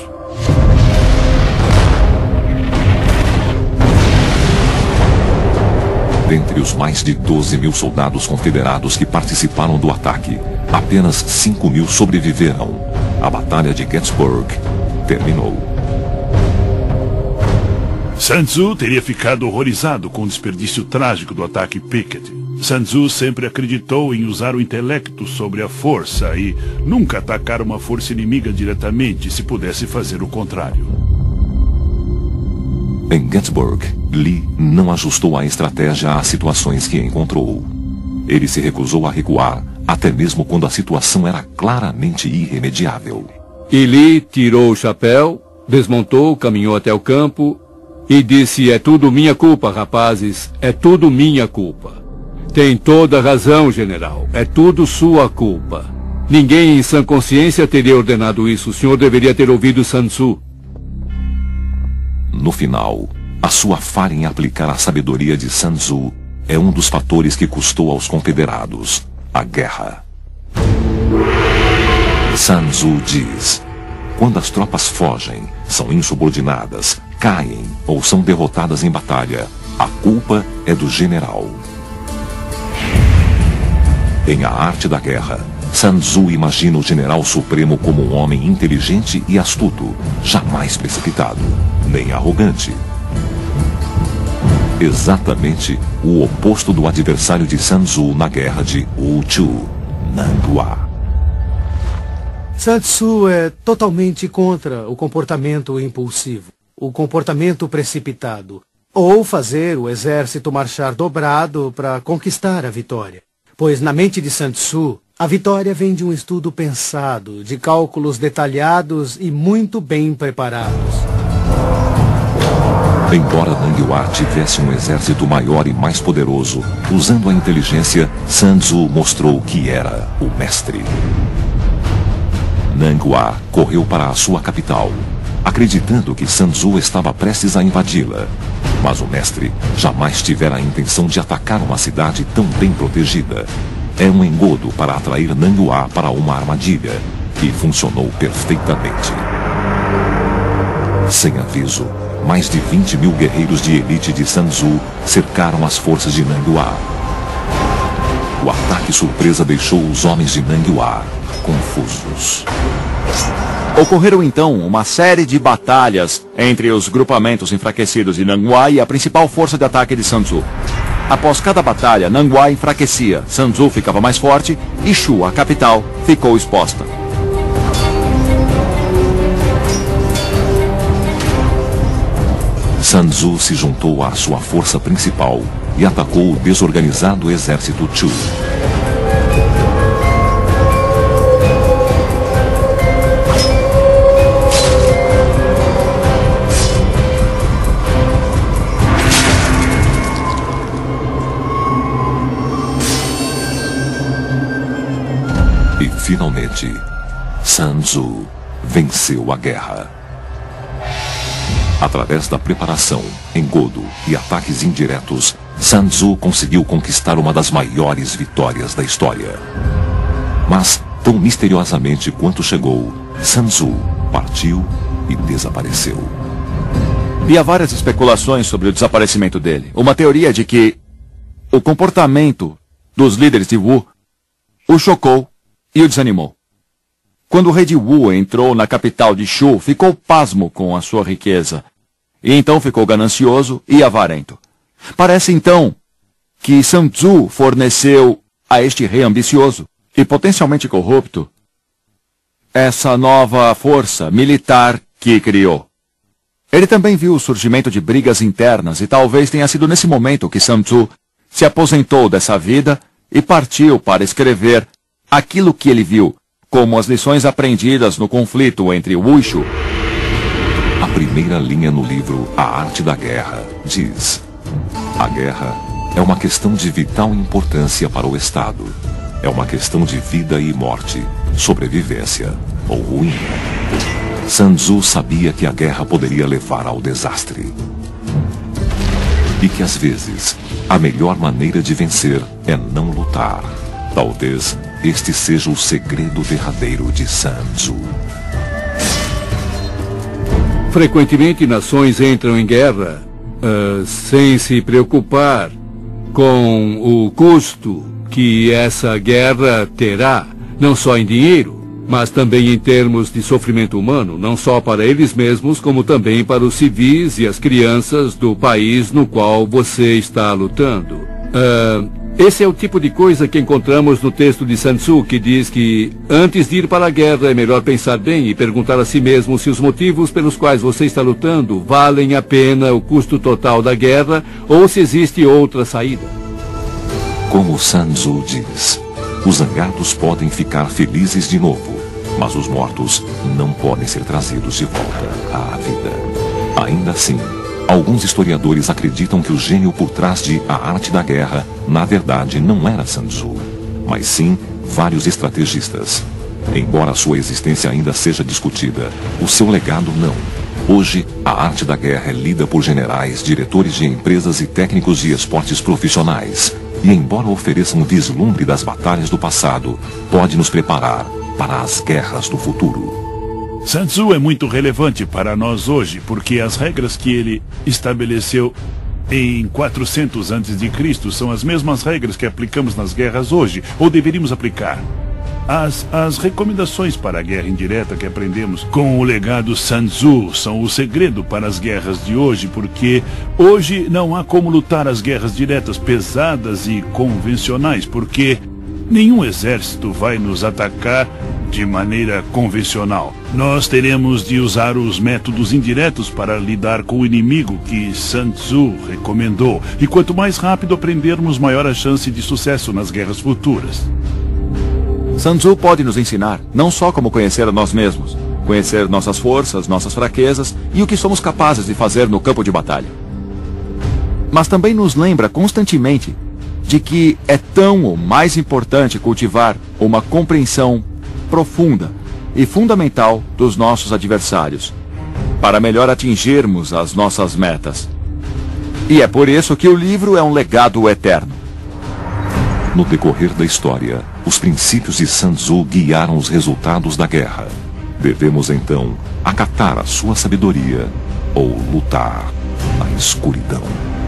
Dentre os mais de doze mil soldados confederados que participaram do ataque, apenas cinco mil sobreviveram. A Batalha de Gettysburg terminou. Sun Tzu teria ficado horrorizado com o desperdício trágico do ataque Pickett. Sun Tzu sempre acreditou em usar o intelecto sobre a força e nunca atacar uma força inimiga diretamente se pudesse fazer o contrário. Em Gettysburg, Lee não ajustou a estratégia às situações que encontrou. Ele se recusou a recuar, até mesmo quando a situação era claramente irremediável. E Lee tirou o chapéu, desmontou, caminhou até o campo e disse: é tudo minha culpa, rapazes, é tudo minha culpa. Tem toda razão, general, é tudo sua culpa. Ninguém em sã consciência teria ordenado isso. O senhor deveria ter ouvido Sun Tzu. No final, a sua falha em aplicar a sabedoria de Sun Tzu é um dos fatores que custou aos confederados a guerra. Sun Tzu diz: quando as tropas fogem, são insubordinadas, caem ou são derrotadas em batalha, A culpa é do general. Em A Arte da Guerra, Sun Tzu imagina o general supremo como um homem inteligente e astuto, jamais precipitado, nem arrogante. Exatamente o oposto do adversário de Sun Tzu na guerra de Wu Chu, Nanghua. Sun Tzu é totalmente contra o comportamento impulsivo, o comportamento precipitado, ou fazer o exército marchar dobrado para conquistar a vitória. Pois na mente de Sun Tzu, a vitória vem de um estudo pensado, de cálculos detalhados e muito bem preparados. Embora Nanghua tivesse um exército maior e mais poderoso, usando a inteligência, Sun Tzu mostrou que era o mestre. Nanghua correu para a sua capital, acreditando que Sun Tzu estava prestes a invadi-la. Mas o mestre jamais tivera a intenção de atacar uma cidade tão bem protegida. É um engodo para atrair Nanghua para uma armadilha, e funcionou perfeitamente. Sem aviso, mais de vinte mil guerreiros de elite de Sun Tzu cercaram as forças de Nanghua. O ataque surpresa deixou os homens de Nanghua confusos. Ocorreram então uma série de batalhas entre os grupamentos enfraquecidos de Nanghua e a principal força de ataque de Sun Tzu. Após cada batalha, Nanghua enfraquecia, Sun Tzu ficava mais forte e Shu, a capital, ficou exposta. Sun Tzu se juntou à sua força principal e atacou o desorganizado exército Chu. E finalmente, Sun Tzu venceu a guerra. Através da preparação, engodo e ataques indiretos, Sun Tzu conseguiu conquistar uma das maiores vitórias da história. Mas, tão misteriosamente quanto chegou, Sun Tzu partiu e desapareceu. E há várias especulações sobre o desaparecimento dele. Uma teoria de que o comportamento dos líderes de Wu o chocou e o desanimou. Quando o rei de Wu entrou na capital de Shu, ficou pasmo com a sua riqueza. E então ficou ganancioso e avarento. Parece então que Sun Tzu forneceu a este rei ambicioso e potencialmente corrupto essa nova força militar que criou. Ele também viu o surgimento de brigas internas e talvez tenha sido nesse momento que Sun Tzu se aposentou dessa vida e partiu para escrever aquilo que ele viu como as lições aprendidas no conflito entre Wu e Shu. A primeira linha no livro A Arte da Guerra diz: a guerra é uma questão de vital importância para o Estado. É uma questão de vida e morte, sobrevivência ou ruína. Sun Tzu sabia que a guerra poderia levar ao desastre. E que às vezes, a melhor maneira de vencer é não lutar. Talvez este seja o segredo derradeiro de Sun Tzu. Frequentemente, nações entram em guerra uh, sem se preocupar com o custo que essa guerra terá, não só em dinheiro, mas também em termos de sofrimento humano, não só para eles mesmos, como também para os civis e as crianças do país no qual você está lutando. Uh, Esse é o tipo de coisa que encontramos no texto de Sun Tzu, que diz que antes de ir para a guerra é melhor pensar bem e perguntar a si mesmo se os motivos pelos quais você está lutando valem a pena o custo total da guerra ou se existe outra saída. Como Sun Tzu diz, os zangados podem ficar felizes de novo, mas os mortos não podem ser trazidos de volta à vida. Ainda assim, alguns historiadores acreditam que o gênio por trás de A Arte da Guerra, na verdade, não era Sun Tzu, mas sim vários estrategistas. Embora sua existência ainda seja discutida, o seu legado não. Hoje, a arte da guerra é lida por generais, diretores de empresas e técnicos de esportes profissionais. E embora ofereça um vislumbre das batalhas do passado, pode nos preparar para as guerras do futuro. Sun Tzu é muito relevante para nós hoje, porque as regras que ele estabeleceu em quatrocentos antes de Cristo são as mesmas regras que aplicamos nas guerras hoje, ou deveríamos aplicar. As, as recomendações para a guerra indireta que aprendemos com o legado Sun Tzu são o segredo para as guerras de hoje, porque hoje não há como lutar as guerras diretas pesadas e convencionais, porque nenhum exército vai nos atacar de maneira convencional. Nós teremos de usar os métodos indiretos para lidar com o inimigo que Sun Tzu recomendou. E quanto mais rápido aprendermos, maior a chance de sucesso nas guerras futuras. Sun Tzu pode nos ensinar não só como conhecer a nós mesmos, conhecer nossas forças, nossas fraquezas e o que somos capazes de fazer no campo de batalha. Mas também nos lembra constantemente de que é tão ou mais importante cultivar uma compreensão profunda e fundamental dos nossos adversários, para melhor atingirmos as nossas metas. E é por isso que o livro é um legado eterno. No decorrer da história, os princípios de Sun Tzu guiaram os resultados da guerra. Devemos então acatar a sua sabedoria ou lutar na escuridão.